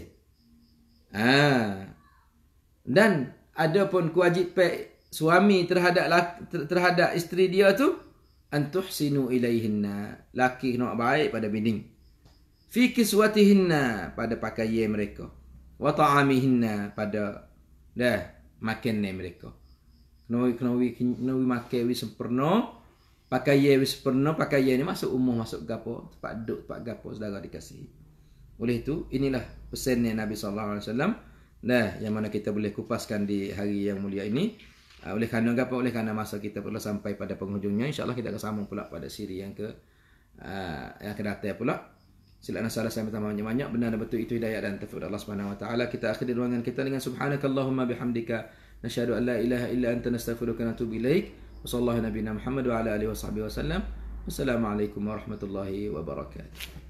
Ah. Dan ada pun kewajipan suami terhadap laki, terhadap isteri dia tu antuhsinu ilaihinna, laki kena baik pada bini. Fi kiswatihinna, pada pakaian mereka. Wa ta'amihinna, pada dah makan mereka. Kena kena kena makan wi sempurna, pakaian wi sempurna, pakaian ni masuk umur masuk gapo, tempat duduk tempat gapo saudara dikasihi. Oleh itu inilah pesannya Nabi sallallahu alaihi wasallam. Nah, yang mana kita boleh kupaskan di hari yang mulia ini. Uh, oleh kerana apa? Oleh kerana masa kita perlu sampai pada penghujungnya. InsyaAllah kita akan sambung pula pada siri yang ke uh, yang akan datang pula. Silakan salah saya minta banyak-banyak. Benar dan betul itu hidayah dan taufik Allah Subhanahu Wa Taala. Kita akhiri ruangan kita dengan subhanakallahumma bihamdika nasyhadu an la ilaha illa anta nastaghfiruka wa natubu ilaik. Wa sallallahu nabiyana Muhammad wa ala alihi wa sahbihi wasallam. Wassalamualaikum warahmatullahi wabarakatuh.